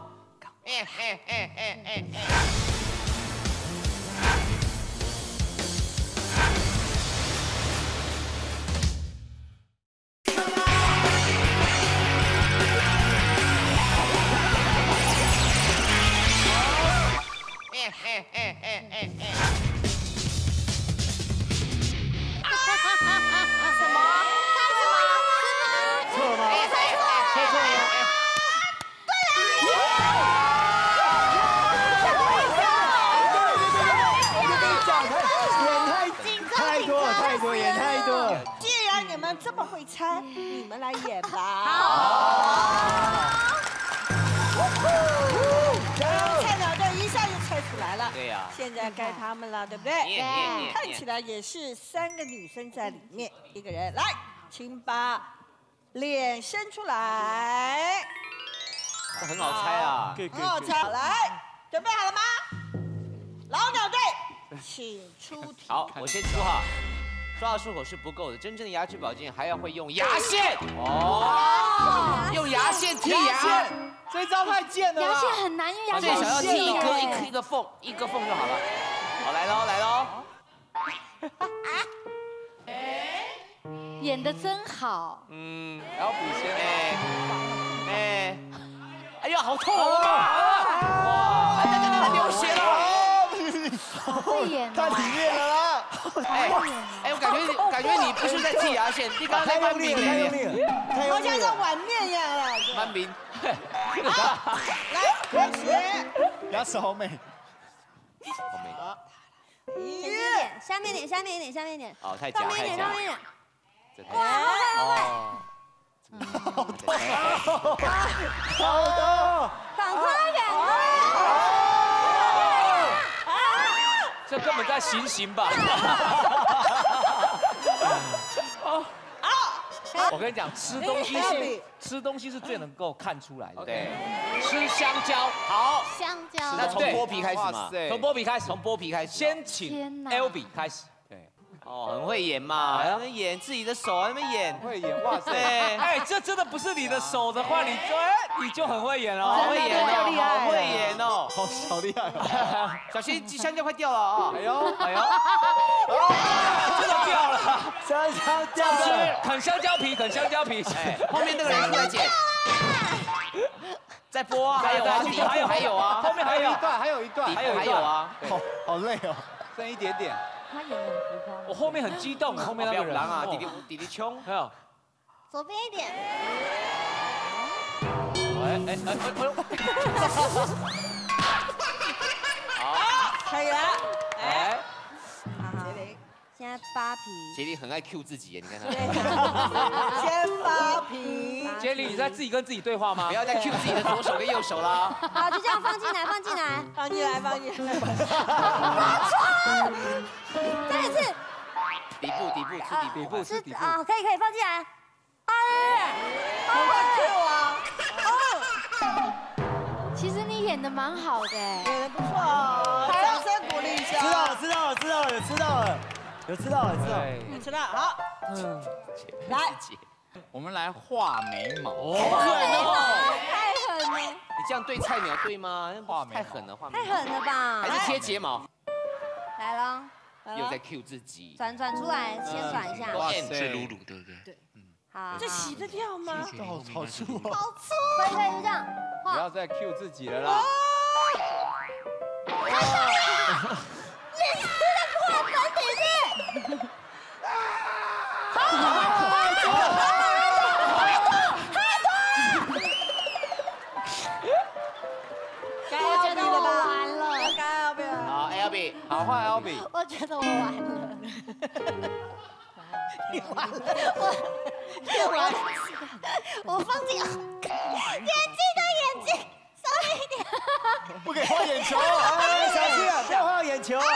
既然你们这么会猜，你们来演吧。好。菜鸟队一下就猜出来了。 对呀。 现在该他们了，对不对？看起来也是3个女生在里面，一个人来，请把脸伸出来。 这很好猜啊。 很好猜。来，准备好了吗？老鸟队，请出题。 好，我先出哈。刷到漱口是不够的，真正的牙齿保健还要会用牙线哦，用牙线剔牙， 这招太贱了。 牙线很难，因为牙线想要剔一个缝就好了。好，来喽。 演得真好。 然后笔先。 哎呀，好痛啊！哇，对，流血了。 会演， 太体面了啦！ 我感觉你不是在剔牙线，你刚刚在搬冰了，好像在碗面一样了。 搬冰。 好，来开始。 牙齿好美。 好美。 下面点。 哦，太假。 上面一点。 哇， 好痛！ 赶快！ 这根本在行吧？我跟你讲，吃东西是最能够看出来的。对，吃香蕉，好。 香蕉。 那从剥皮开始嘛？从剥皮开始。先请 L-B 开始。对。哦，很会演嘛，演自己的手啊，那边演。 会演，哇塞！ 哎，这真的不是你的手的话，你就很会演了，好会演哦，好会演哦， 好厉害！ 小心香蕉快掉了啊！ 哎呦， 真的掉了， 香蕉掉了， 啃香蕉皮，哎，后面那个人是在剪，在播啊，还有啊， 后面还有一段， 还有啊， 好累哦，剩一点点。 他演得很浮夸。 我后面很激动，后面那个人啊，弟弟冲，还有左边一点。 好，可以了。 哎，现在扒皮。 杰里很爱 Q 自己耶，你看他。 先扒皮。 杰里，你在自己跟自己对话吗？不要再 Q 自己的左手跟右手啦。 好，就这样放进来。再一次。 底部， 吃底部啊，可以放进来。其实你演得蛮好的， 演得不错哦。 有知道，有知道， 有知道。好，来， 我们来画眉毛。 好狠哦！太狠了！ 你这样对菜鸟对吗？画眉太狠了，画眉毛。 太狠了吧？ 还是贴睫毛？ 来了， 又在 Q 自己。 转出来，先转一下。 哇塞，是露露，对不对？对。 好。 这洗得掉吗？ 好粗， 好粗。可以就这样。 不要再 Q 自己了啦。 你真的画粉底是？ 我觉得我完了。 好 ，Albee， 好换 Albee。 我觉得我完了。 你完了， 我放进眼睛，稍微一点。 不可以画眼球，哎，小心啊，不要画眼球啊！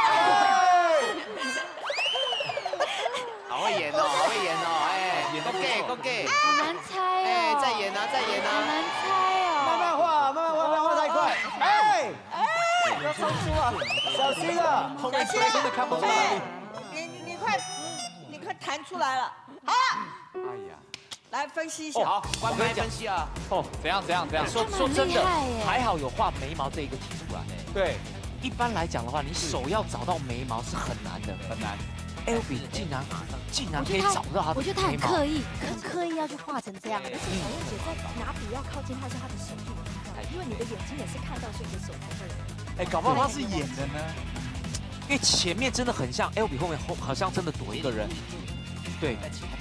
好会演哦，好会演哦，哎，演得够给。 好难猜哦。 哎，再演啊，再演啊。 好难猜哦。 慢慢画，不要画太快。哎，不要冲出啊，小心啊！后面真的看不出来。 你快弹出来了。好了。 哎呀。 来分析一下。 好，关麦分析啊。 哦，怎样？ 说真的，还好有画眉毛这一个题出来。 对， 一般来讲的话，你手要找到眉毛是很难的， 很难。 Albee 竟然可以找到他的眉毛。 我觉得他很刻意要去画成这样。而且小燕姐在拿笔要靠近他时，她的手就看到，因为你的眼睛也是看到，所以你的手才会。 哎，搞不好他是演的呢。 因为前面真的很像 Albee 后面好像真的躲一个人。对。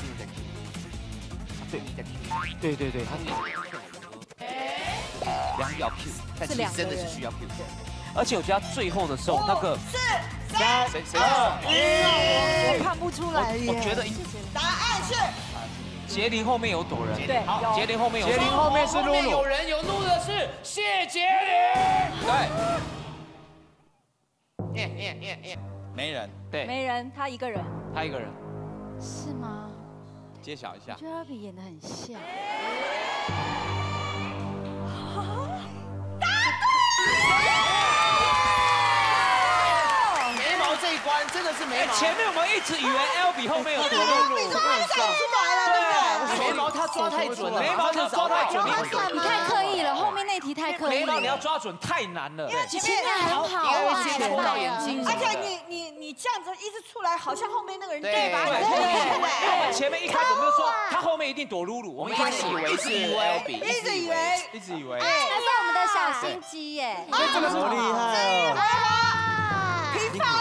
对，他两秒 Q， 但其实真的是需要 Q。 而且我觉得他最后的时候那个 4、3、 谁我看不出来耶。 我觉得答案是杰林后面有躲人， 对， 杰林后面有， 杰林后面是露露， 有人有录的是谢杰林， 对，没人， 对， 没人，他一个人， 是吗？ 揭晓一下。 我觉得阿比演得很像。 眉毛这一关真的是眉毛。 前面我们一直以为 Albee 后面有躲露露， 你说他想出来了，对不对？ 眉毛他抓太准了， 眉毛他抓太准， 你太刻意了，后面那题太刻意了。 眉毛你要抓准太难了。 前面很好， 因为会先戳到眼睛， 而且你这样子一直出来，好像后面那个人对吧？ 我们前面一开始我们就说他后面一定躲露露，我们一开始以为是 Albee， 一直以为， 那是我们的小心机耶。 这个好厉害哦！ 平方。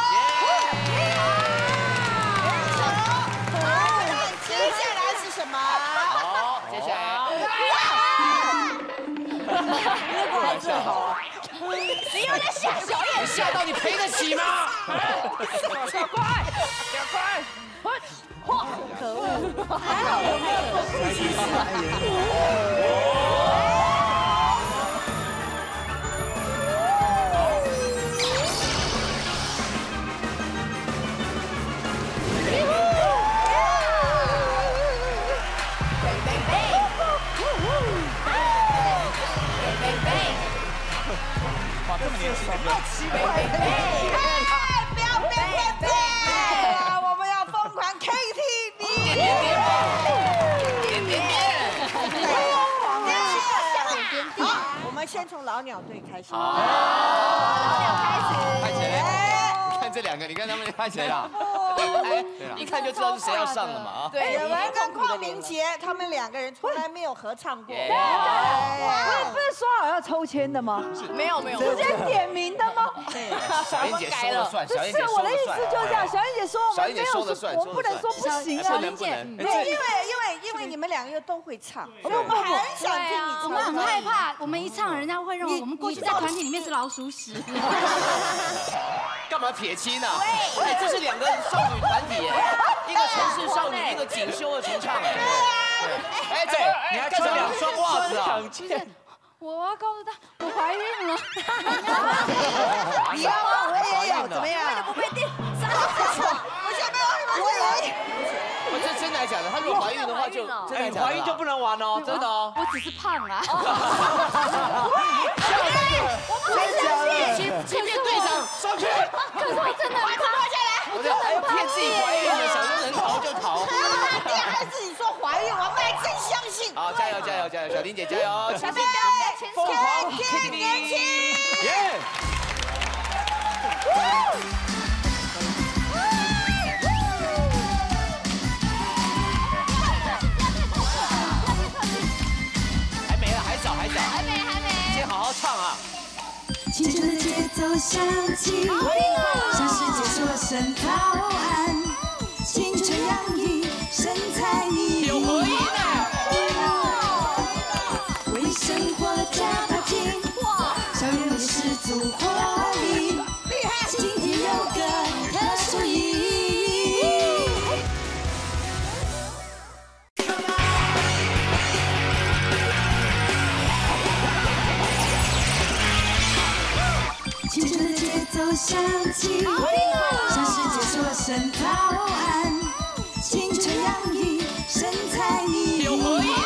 接下来是什么？ 好，接下来。 还是好。 你有在吓小燕， 吓到你赔得起吗？ 快！ 可恶！还好我没有做复习哇，这么年轻的歌， 不要变！我们要疯狂 KTV。好，我们先从老鸟队开始。 老鸟开始， 快起来！你看这两个，你看他们快起来了。哎，一看就知道是谁要上了嘛。 对，有人跟邝明杰他们2个人从来没有合唱过。 不是说好要抽签的吗？ 没有， 直接点名的吗？ 小燕姐说了算， 不是我的意思就是这样，小燕姐说我们没有说，我不能说不行啊。 不能。 因为你们2个又都会唱，我们很想听你唱。 我们很害怕，我们一唱，人家会认为我们过去在团体里面是老鼠屎。 干嘛撇清呢？哎，这是2个少女团体耶，一个城市少女，一个锦绣的重唱哎。哎，这你还穿2双袜子啊？ 我要告诉他，我怀孕了。 你要吗？我也有，怎么样？ 不被定， 我现在没有，我以为。 我这真的假的？她如果怀孕的话就真的假的？ 怀孕就不能玩哦，真的哦。 我只是胖啊。 我不相信。 前面队长上去。 可是我真的很胖。 我不是，还要骗自己怀孕了，想说能逃就逃。 第二还自己说怀孕，我们还真相信。 好，加油加油加油，小玲姐加油！ 小贝，疯狂天年轻。耶！ 还没了，还早，还早。还没。先好好唱啊！ 青春的节奏响起，向世界说声早安。青春洋溢，神采奕奕。有合音为生活加把劲，校园里十足活力。今天有个特殊意义。青春的节奏响起，向世界说声早安。青春洋溢，神采奕奕。有合音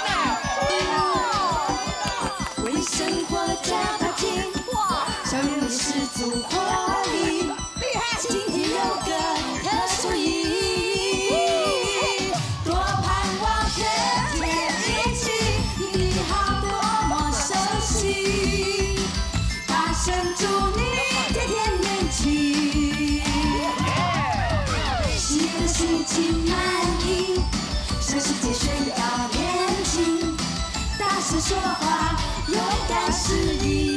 为生活加把劲，校园里十足活力。今天有个特殊意义，多盼望天天一起，你好多么熟悉，大声祝你天天年轻，喜乐心情满意，向世界宣告年轻，大声说话，勇敢示意，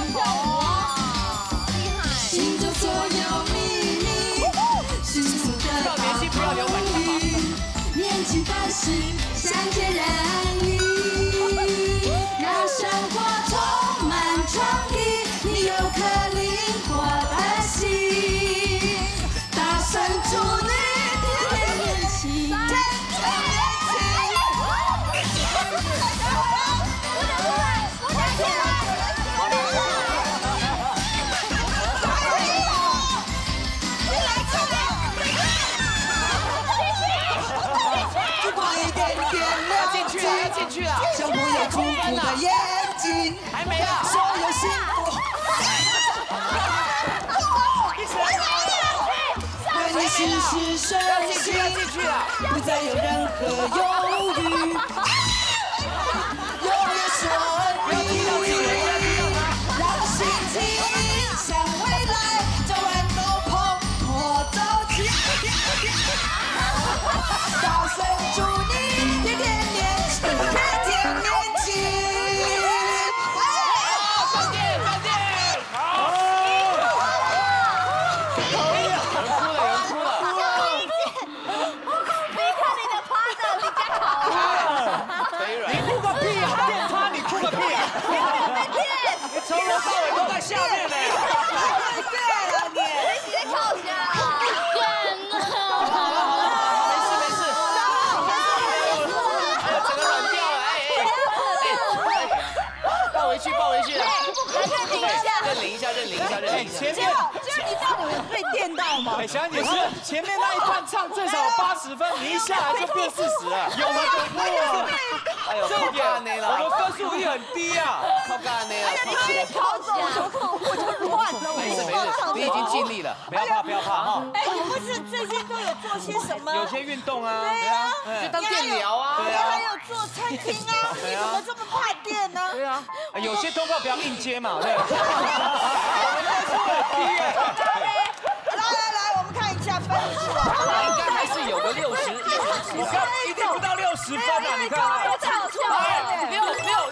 心中所有秘密，迅速得到鼓励，年轻本事善解人意，让生活充满创意，你有颗灵活的心，大声祝你天天年轻，天天年轻。 进去了， 向朋友祝福的眼睛， 还没啊， 所有幸福。为你事事顺心，不再有任何犹豫，永远顺利，让心情迎向未来，这万都蓬勃走起。大声祝你天天年轻，天天年轻。 再见，再见。好。有人哭了。 我哭屁，看你的趴的，你家好啊。 你哭个屁啊！电趴你哭个屁啊！你从头到尾都在下面呢。 对了你，你在吵架。 抱回去了， 认领一下。 前面就你到底被电到吗？ 小安姐是前面那一段唱最少80分，你一下来就变40了，有了可不啊！ 哎呦，靠干你了， 我们分数也很低啊， 靠干你了。 你一逃走我就乱了。 没事，你已经尽力了， 不要怕哈。 哎，你不是最近都有做些什么？ 有些运动啊， 对啊， 就当电疗啊， 你还有做餐厅啊，你怎么这么怕电呢？ 对啊，有些通告不要硬接嘛，对。 来，我们看一下分数。 应该还是有个60， 你看一定不到60分啊！你看， 我唱错了，6， 我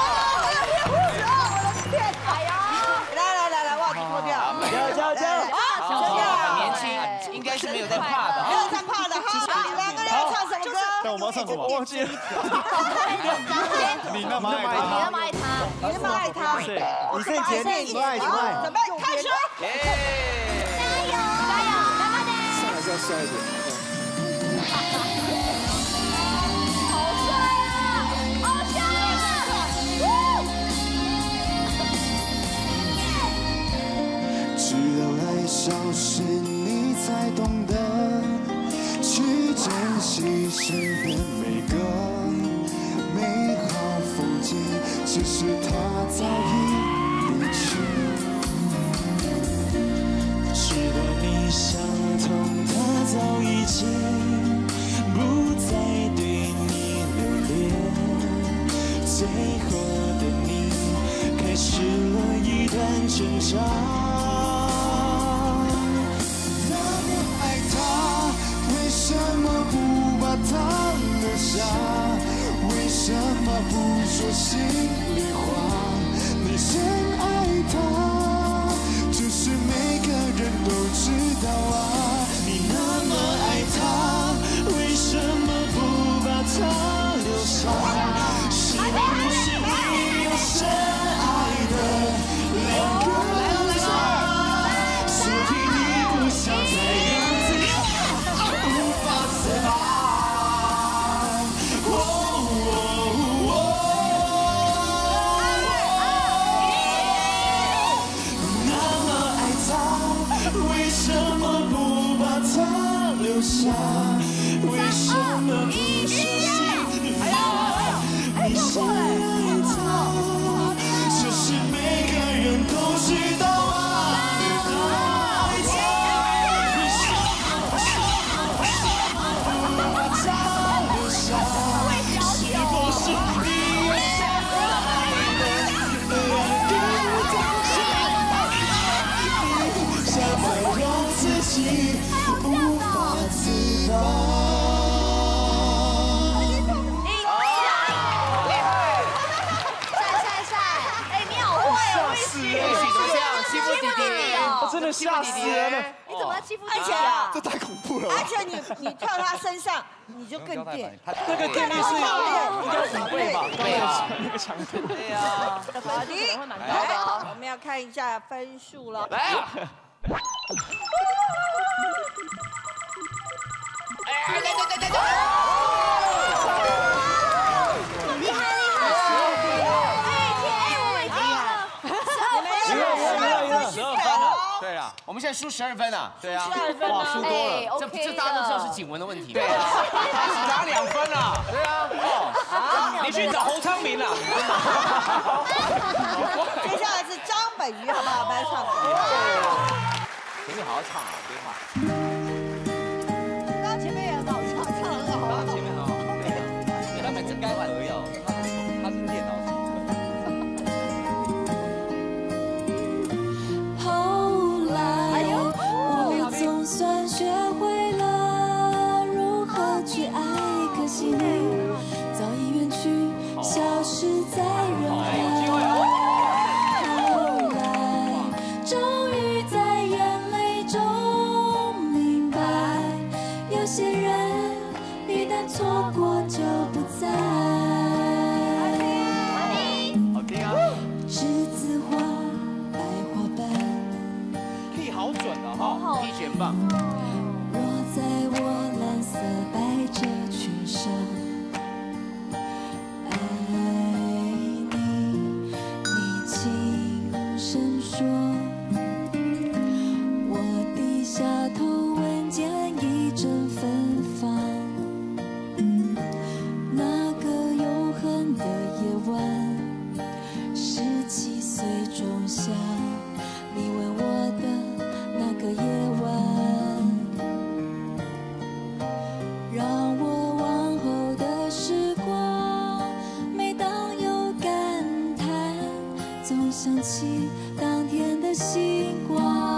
的天！哎呀，来，袜子脱掉。 加油！很年轻，应该是没有在怕的。 没有在怕的哈。两个人要唱什么歌？ 那我们要唱什么？忘记了。你那么爱他。 你那么爱他。 你可以前面一块。 准备开始。 加油，干嘛的？ 上来是要帅一点。 好帅啊！好帅啊！ 直到爱消失，你才懂得去珍惜身边每个美好风景，只是它早已离去。直到你伤痛最后的你，开始了一段挣扎。那么爱他，为什么不把他留下？为什么不说心里话？你深爱他，就是每个人都知道啊。你那么爱他，为什么不把他留下？是不是你有深爱的两个人？所以你不想再让自己无法自拔。那么爱他，为什么不把他留下？为什么不说心里话？你深爱他，这是每个人都知道啊。爱他，为什么不把他留下？是不是你有深爱的两个人？想再让自己无法自拔。 真的吓死人了！ 你怎么欺负弟弟啊？ 这太恐怖了！ 而且你跳他身上，你就更电。 那个电力是 5倍吧？ 对啊，那个强度。 对呀，好的，来，我们要看一下分数了。 来啊！哎，对！ 厉害！ 12分了，对啊，我们现在输12分啊，对啊 ，12分啊， 输多了，这大家都知道是景文的问题，对啊，拿2分了，对啊， 你去找侯昌明了。 接下来是张本鱼，好不好？来唱。 前面好好唱啊，别怕。 刚刚前面也很好唱，唱得很好。 刚刚前面很好，对，他们真该玩而已，他是电脑机。 我总算学会了如何去爱，可惜你早已远去，消失在人海。后来，终于在眼泪中明白，有些人一旦错过就不在。 好听啊！ 栀子花，白花瓣。 好准的哈， 踢拳棒。 落在我蓝色百褶裙上，爱你，你轻声说，我低下头闻见一阵芬芳。那个永恒的夜晚，17岁仲夏，你吻我的那个夜晚，让我往后的时光，每当有感叹，总想起当天的星光。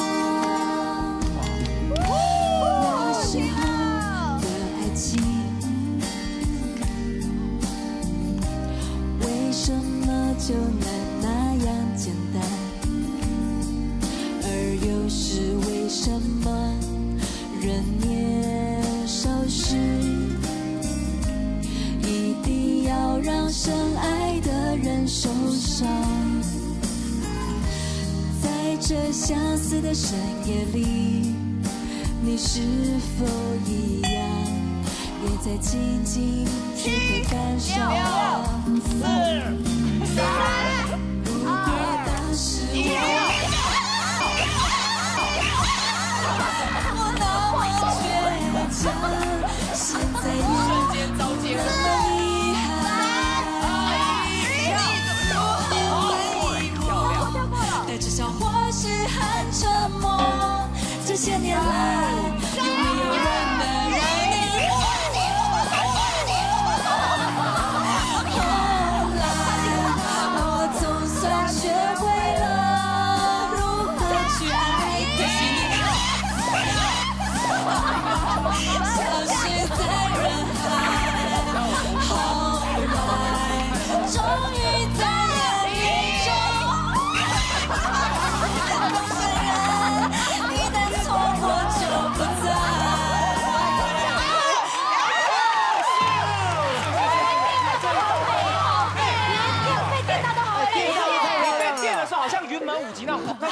那时候的爱情，为什么就能那样简单？又是为什么人年少时，一定要让深爱的人受伤？在这相似的深夜里，你是否一样，也在静静体会感伤？如果当时我那么倔强，现在也这么遗憾。如何回我？带着笑或是很沉默？这些年来，有没有人能让你后来？ 川舞集那种现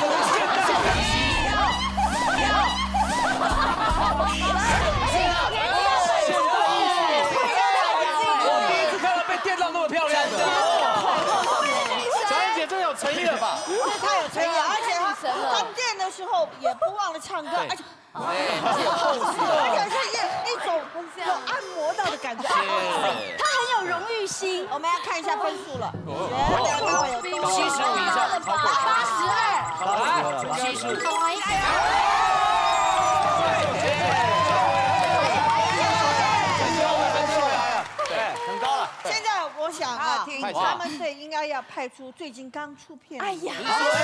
我第一次看到被电到那么漂亮的。小燕姐真的有诚意了吧？ 这太有诚意了，而且他们电的时候也不忘了唱歌，而且。而且是一种有按摩到的感觉，他很有荣誉心。我们要看一下分数了，75 以上，超过 82，75。 很高了。 现在我想啊，他们队应该要派出最近刚出片。哎呀，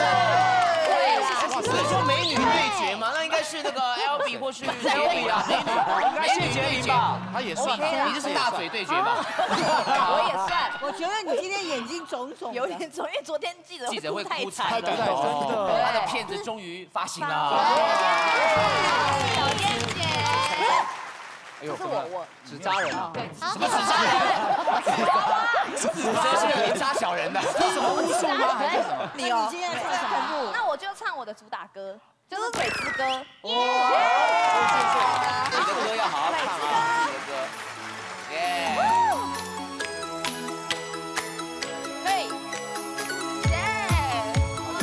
不是说美女对决吗？那应该是那个 LB 或是杰里啊， 应该谢杰林吧？ 他也算，你这是大嘴对决吧？ 我也算。我觉得你今天眼睛肿肿， 有点肿，因为昨天记者会哭惨了， 真的， 他的片子终于发行了。 小燕姐。 哎呦， 是我纸扎人啊？ 对， 什么纸扎人？纸扎是人扎小人的，这什么武术吗？还是什么？ 你今天唱什么？ 那我就唱我的主打歌，就是《水之歌》。 你的歌要好好唱啊，你的歌。耶。 嘿，耶！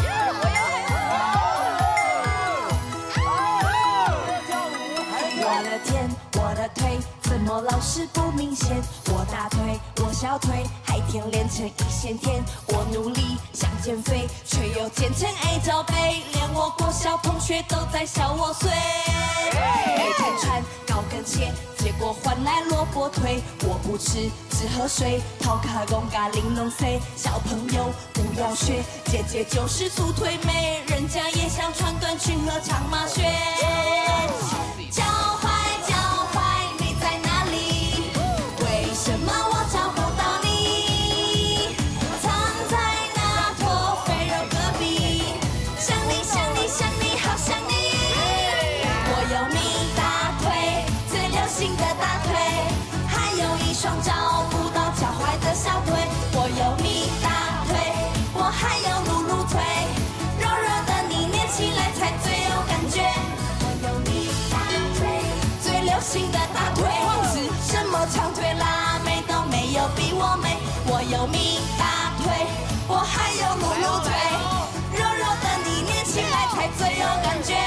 我的天，我的腿怎么老是不明显？我大腿，我小腿还甜连成一线天。我努力想减肥，却又减成爱罩杯，连我国小同学都在笑我衰。每天穿高跟鞋，结果换来萝卜腿。我不吃，只喝水，头卡公咖玲珑 C。小朋友不要学，姐姐就是粗腿妹，人家也想穿短裙和长马靴。脚踝，脚踝，你在哪里？为什么我找不到你？藏在那坨肥肉隔壁，想你，想你，想你，好想你。我有蜜大腿，最流行的大腿，还有一双找不到脚踝的小腿。我有蜜大腿，我还有露露腿，柔柔的你捏起来才最有感觉。我有蜜大腿，最流行的大腿，是什么长腿辣妹都没有比我美。我有蜜大腿，我还有露露腿，柔柔的你捏起来才最有感觉。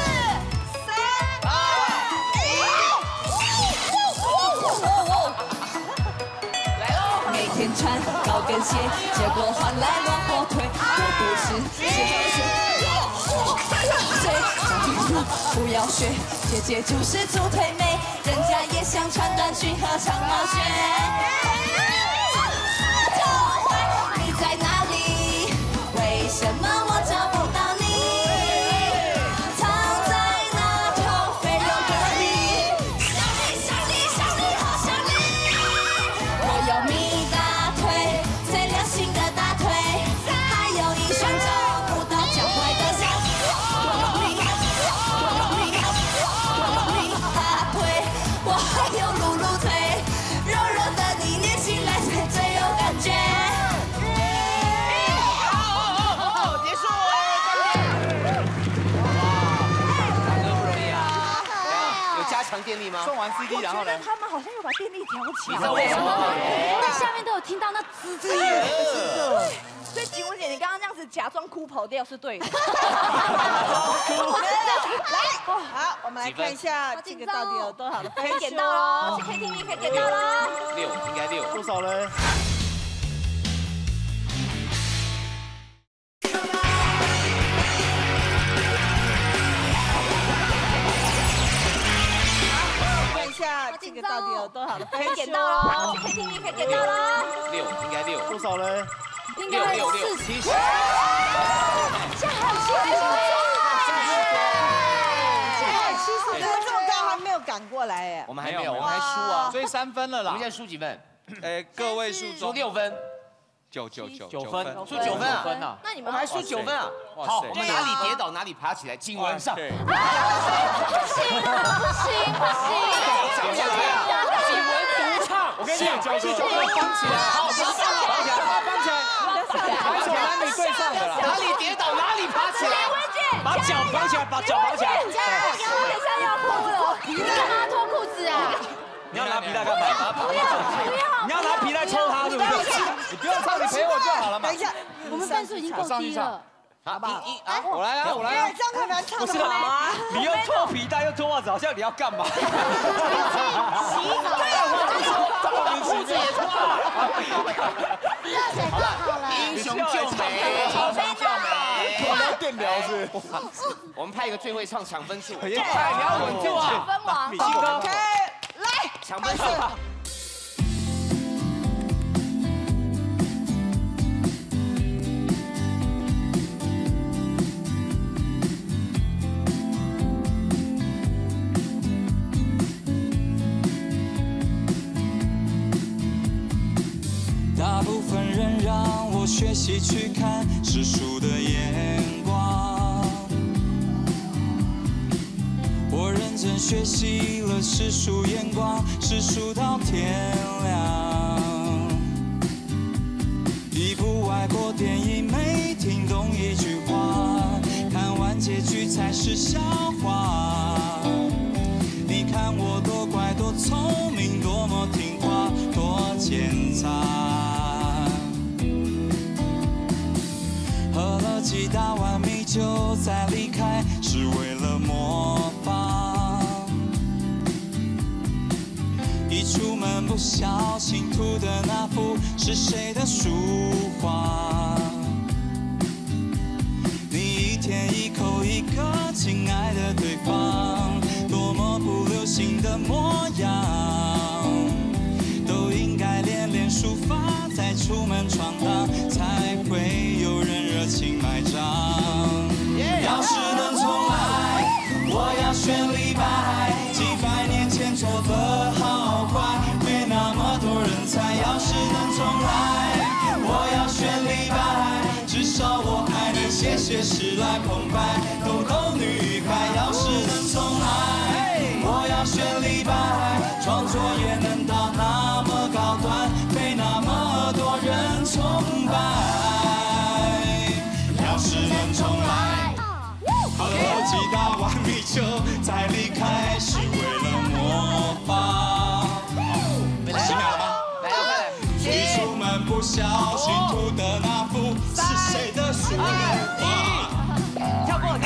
每天穿高跟鞋，结果换来萝卜腿。我不吃，只喝水。想清楚，不要学，姐姐就是粗腿妹，人家也想穿短裙和长毛靴。脚踝，你在哪里？为什么我找不到你？藏在那头肥肉隔壁，想你，想你，想你，好想你。我有蜜大腿，最流行的大腿，还有一双找不到脚踝的小腿。我有蜜大腿，我还有露露腿，柔柔的你捏起来才最有感觉。 结束了，大哥不容易啊！有加强电力吗？ 送完 CD 然后呢？ 他们好像又把电力调起来。 你知道为什么吗？ 但下面都有听到那滋滋声。所以景文姐，你刚刚这样子假装哭跑掉是对的。 来，好，我们来看一下这个到底有多少的分数。 可以点到喽，去 KTV 可以点到喽。 6，应该6。 多少嘞？ 看一下这个到底有多少的分数。 可以点到喽，去 KTV 可以点到喽。 6，应该6。 多少嘞？ 应该 6。 现在还有 70分，这么高还没有赶过来哎。 我们还没有，我们还输啊， 追3分了啦。 我们现在输几分？ 个位数输6分。 9 分， 输9分啊！ 那你们我们还输9分啊！好，我们哪里跌倒哪里爬起来，经文上。不行，经文独唱， 我跟你讲，去9分绑起来，好，绑起来，绑起来，绑起来，男女对唱的啦。 哪里跌倒哪里脚绑起来，把脚绑起来。 等一下要哭了，你干嘛脱裤子啊？ 你要拿皮带干嘛？ 不要， 你要拿皮带抽他，对不对？你不用唱，你陪我就好了嘛。 等一下， 我们分数已经够低了。 好不好？我来啊，我来啊！ 这样很难唱的吗？你又脱皮带又脱袜子，好像你要干嘛？ 洗澡， 裤子也脱了。 热水就好了。 英雄救美，英雄救美。 我要电疗是。 我们派一个最会唱抢分数。 你要稳住啊！ 分王， 米心哥， 来抢分数。 大部分人让我学习去看世俗的眼光，我认真学习了世俗眼光，世俗到天亮。一部外国电影没听懂一句话，看完结局才是笑话。你看我多乖多聪明，多么听话，多奸诈。喝了几大碗米酒再离开，是为了模仿。一出门不小心涂的那幅是谁的书画？你一天一口一个亲爱的对方，多么不流行的模样，都应该练练书法，再出门闯荡，才会有人热情买账。要是能重来，我要选李白，几百年前做得好乖，没那么多人猜。要是能重来，我要选李白，至少我还能写诗来澎湃逗逗女孩。要是能重来，我要选李白，创作也能到那么高端，被那么多人崇拜。要是能重来，喝几大碗米酒再离开，是为了模仿。10秒了吗？ 来， 一出门不小心涂的那幅是谁的书画？ 跳过。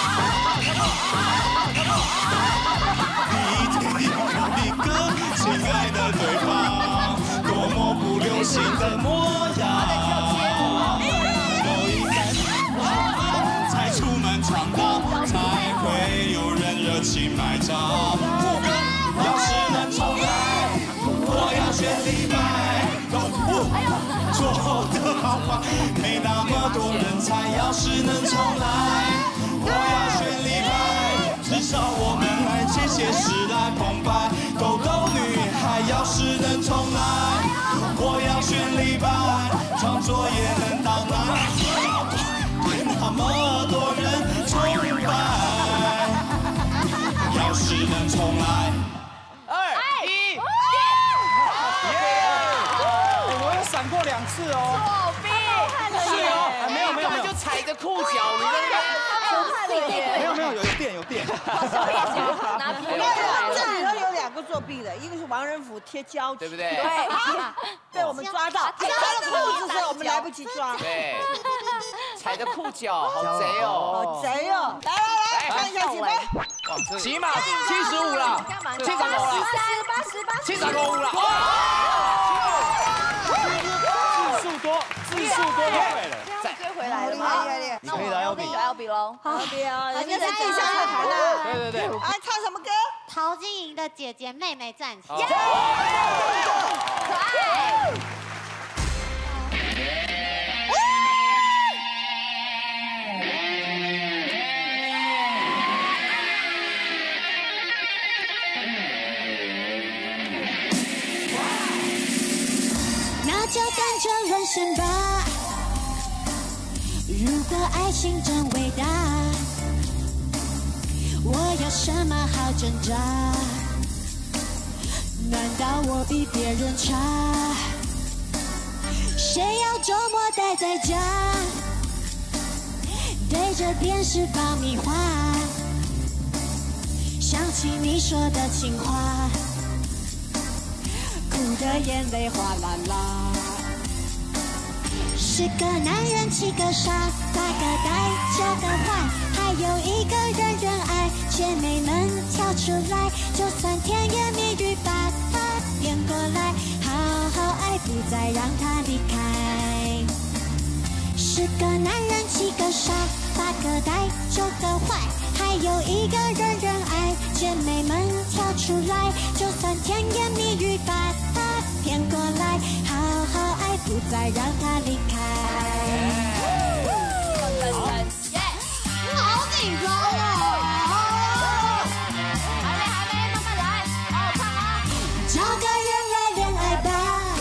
你一天一口一个亲爱的对方，多么不流行的模样，都应该才出门闯荡，才会有人热情买账。要是能重来，我要选李白，做得好吗？没那么多人猜。要是能重来，我要选李白，至少我们还写诗来澎湃逗逗女孩。要是能重来，我要选李白，创作也能到那么多人崇拜。要是能重来 2、1， 我有闪过2次哦。 作弊， 是哦， 没有，就踩着裤脚，你在那边。 没有，有电。 拿皮这里头有2个作弊的，一个是王仁甫贴胶纸， 对不对？ 对，被我们抓到，抓了裤子之后我们来不及抓。 对，踩着裤脚，好贼哦！ 好贼哦！来，看一下几分？ 起码75了，75了，78了，字数多就对了。 再追回来了吗？ 你可以来L B 喽。好 ，L B 哦，人家在地下乐坛呢。 对。 啊，唱什么歌？ 陶晶莹的姐姐妹妹站起。 可爱。 那就单纯人生吧。如果爱情真伟大，我有什么好挣扎？难道我比别人差？谁要周末待在家，对着耳边是爆米花，想起你说的情话，哭的眼泪哗啦啦。10个男人7个傻，8个呆9个坏，还有1个人人爱，姐妹们跳出来，就算甜言蜜语把它变过来，好好爱，不再让它离开。10个男人7个傻，8个呆9个坏，还有1个人人爱，姐妹们跳出来，就算甜言蜜语把它骗过来，好好爱，不再让它离开。好紧张哦！还没，慢慢来，好好唱啊！找个人来恋爱吧，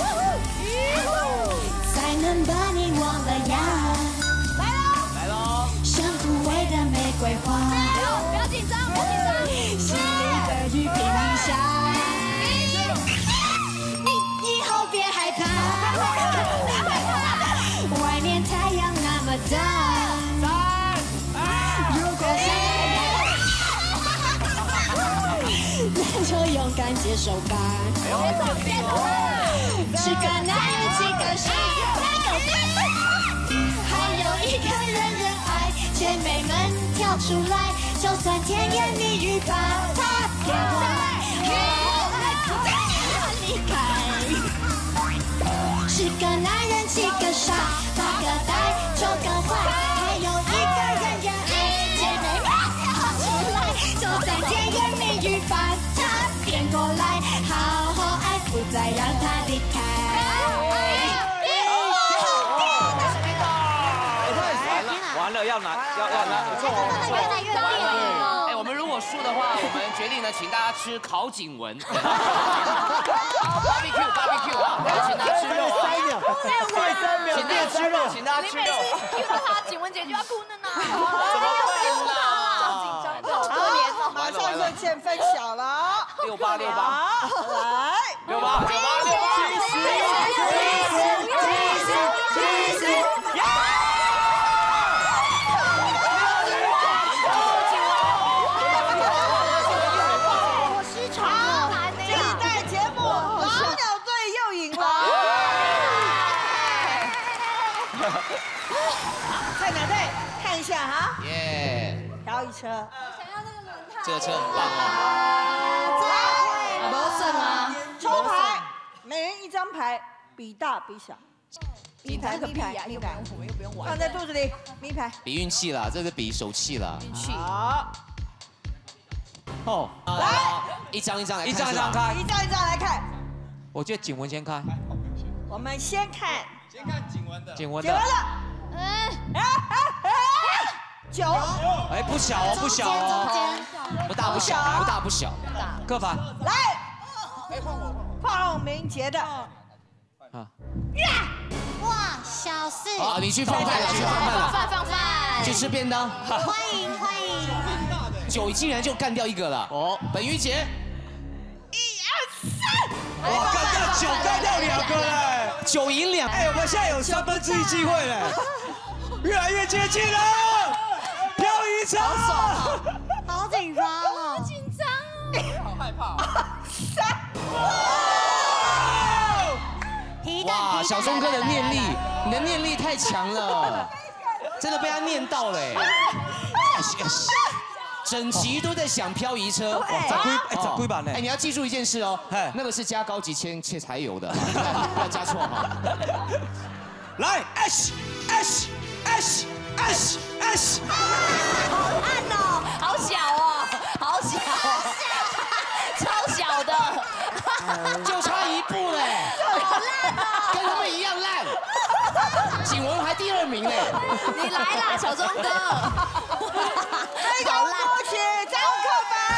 才能把你忘了呀。 来喽！ 像枯萎的玫瑰花， 不要紧张，不要紧张， 心里的雨拼命下。你以后别害怕，外面太阳那么大。如果想那就勇敢接受吧。10个男人7个傻，还有1个人人爱，姐妹们跳出来，就算甜言蜜语把它骗过来，好爱不再让它离开。10个男人7个傻，8个呆9个坏，还有1个人人爱，姐妹们跳出来，就算甜言蜜语把它骗过来，好好爱，不再让它离开。 完了，要拿， 越来越难。 哎，我们如果输的话，我们决定呢，请大家吃烤颈纹。barbecue 啊，请大家吃肉啊，请大家吃肉，请大家吃肉。 你每次 Q 到他，景文姐就要哭了呢。 怎么办啦？ 超紧张的，好可怜哦。 马上就见分晓了。 68， 来在哪队？看一下哈。耶。漂移车。我想要那个轮胎。 这个车很棒哦。 没剩啊。抽牌，每人1张牌，比大比小。咪牌，我们又不用玩。放在肚子里，咪牌。 比运气啦，这是比手气啦。运气。好。 哦。 来，一张一张来看。 一张一张来看。 我觉得景文先开。 我们先看景文的。 景文的。9。 哎，不小哦，不小哦。 不大不小，不大不小。 各盘。 来。放明杰的。 哇，小四。 好，你去放饭了，去放饭了。 放饭。 去吃便当。 欢迎。 9竟然就干掉1个了。哦，本鱼姐。 1、2、3。 哇，干掉9，干掉2个嘞 ，9赢2。 哎，我们现在有1/3机会嘞，越来越接近了，漂移车， 好紧张哦， 好紧张哦， 好害怕。 哇，小钟哥的念力，你的念力太强了，真的被他念到了。整集都在想漂移车， 咋龟版呢？ 哎，你要记住一件事哦，那个是加高级柴油的，不要加错哈。 来 ，H， 好暗哦，好小哦，好小，超小的， 就差1步嘞， 好烂哦， 跟他们一样烂。景文还第2名嘞， 你来啦，小钟哥。 非常恭喜张克凡，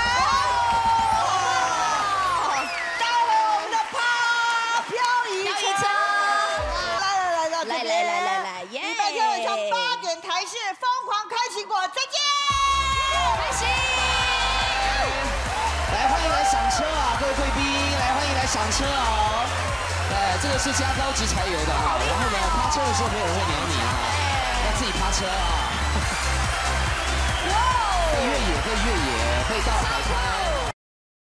到了我们的漂移车， 来，耶！ 礼拜天晚上8点台视疯狂开心果，再见， 开心。 来，欢迎来赏车啊，各位贵宾，来欢迎来赏车哦。这个是加高级柴油的哈，然后呢，趴车的时候没有人会鸟你哈，要自己趴车啊。 越野，可以到海滩。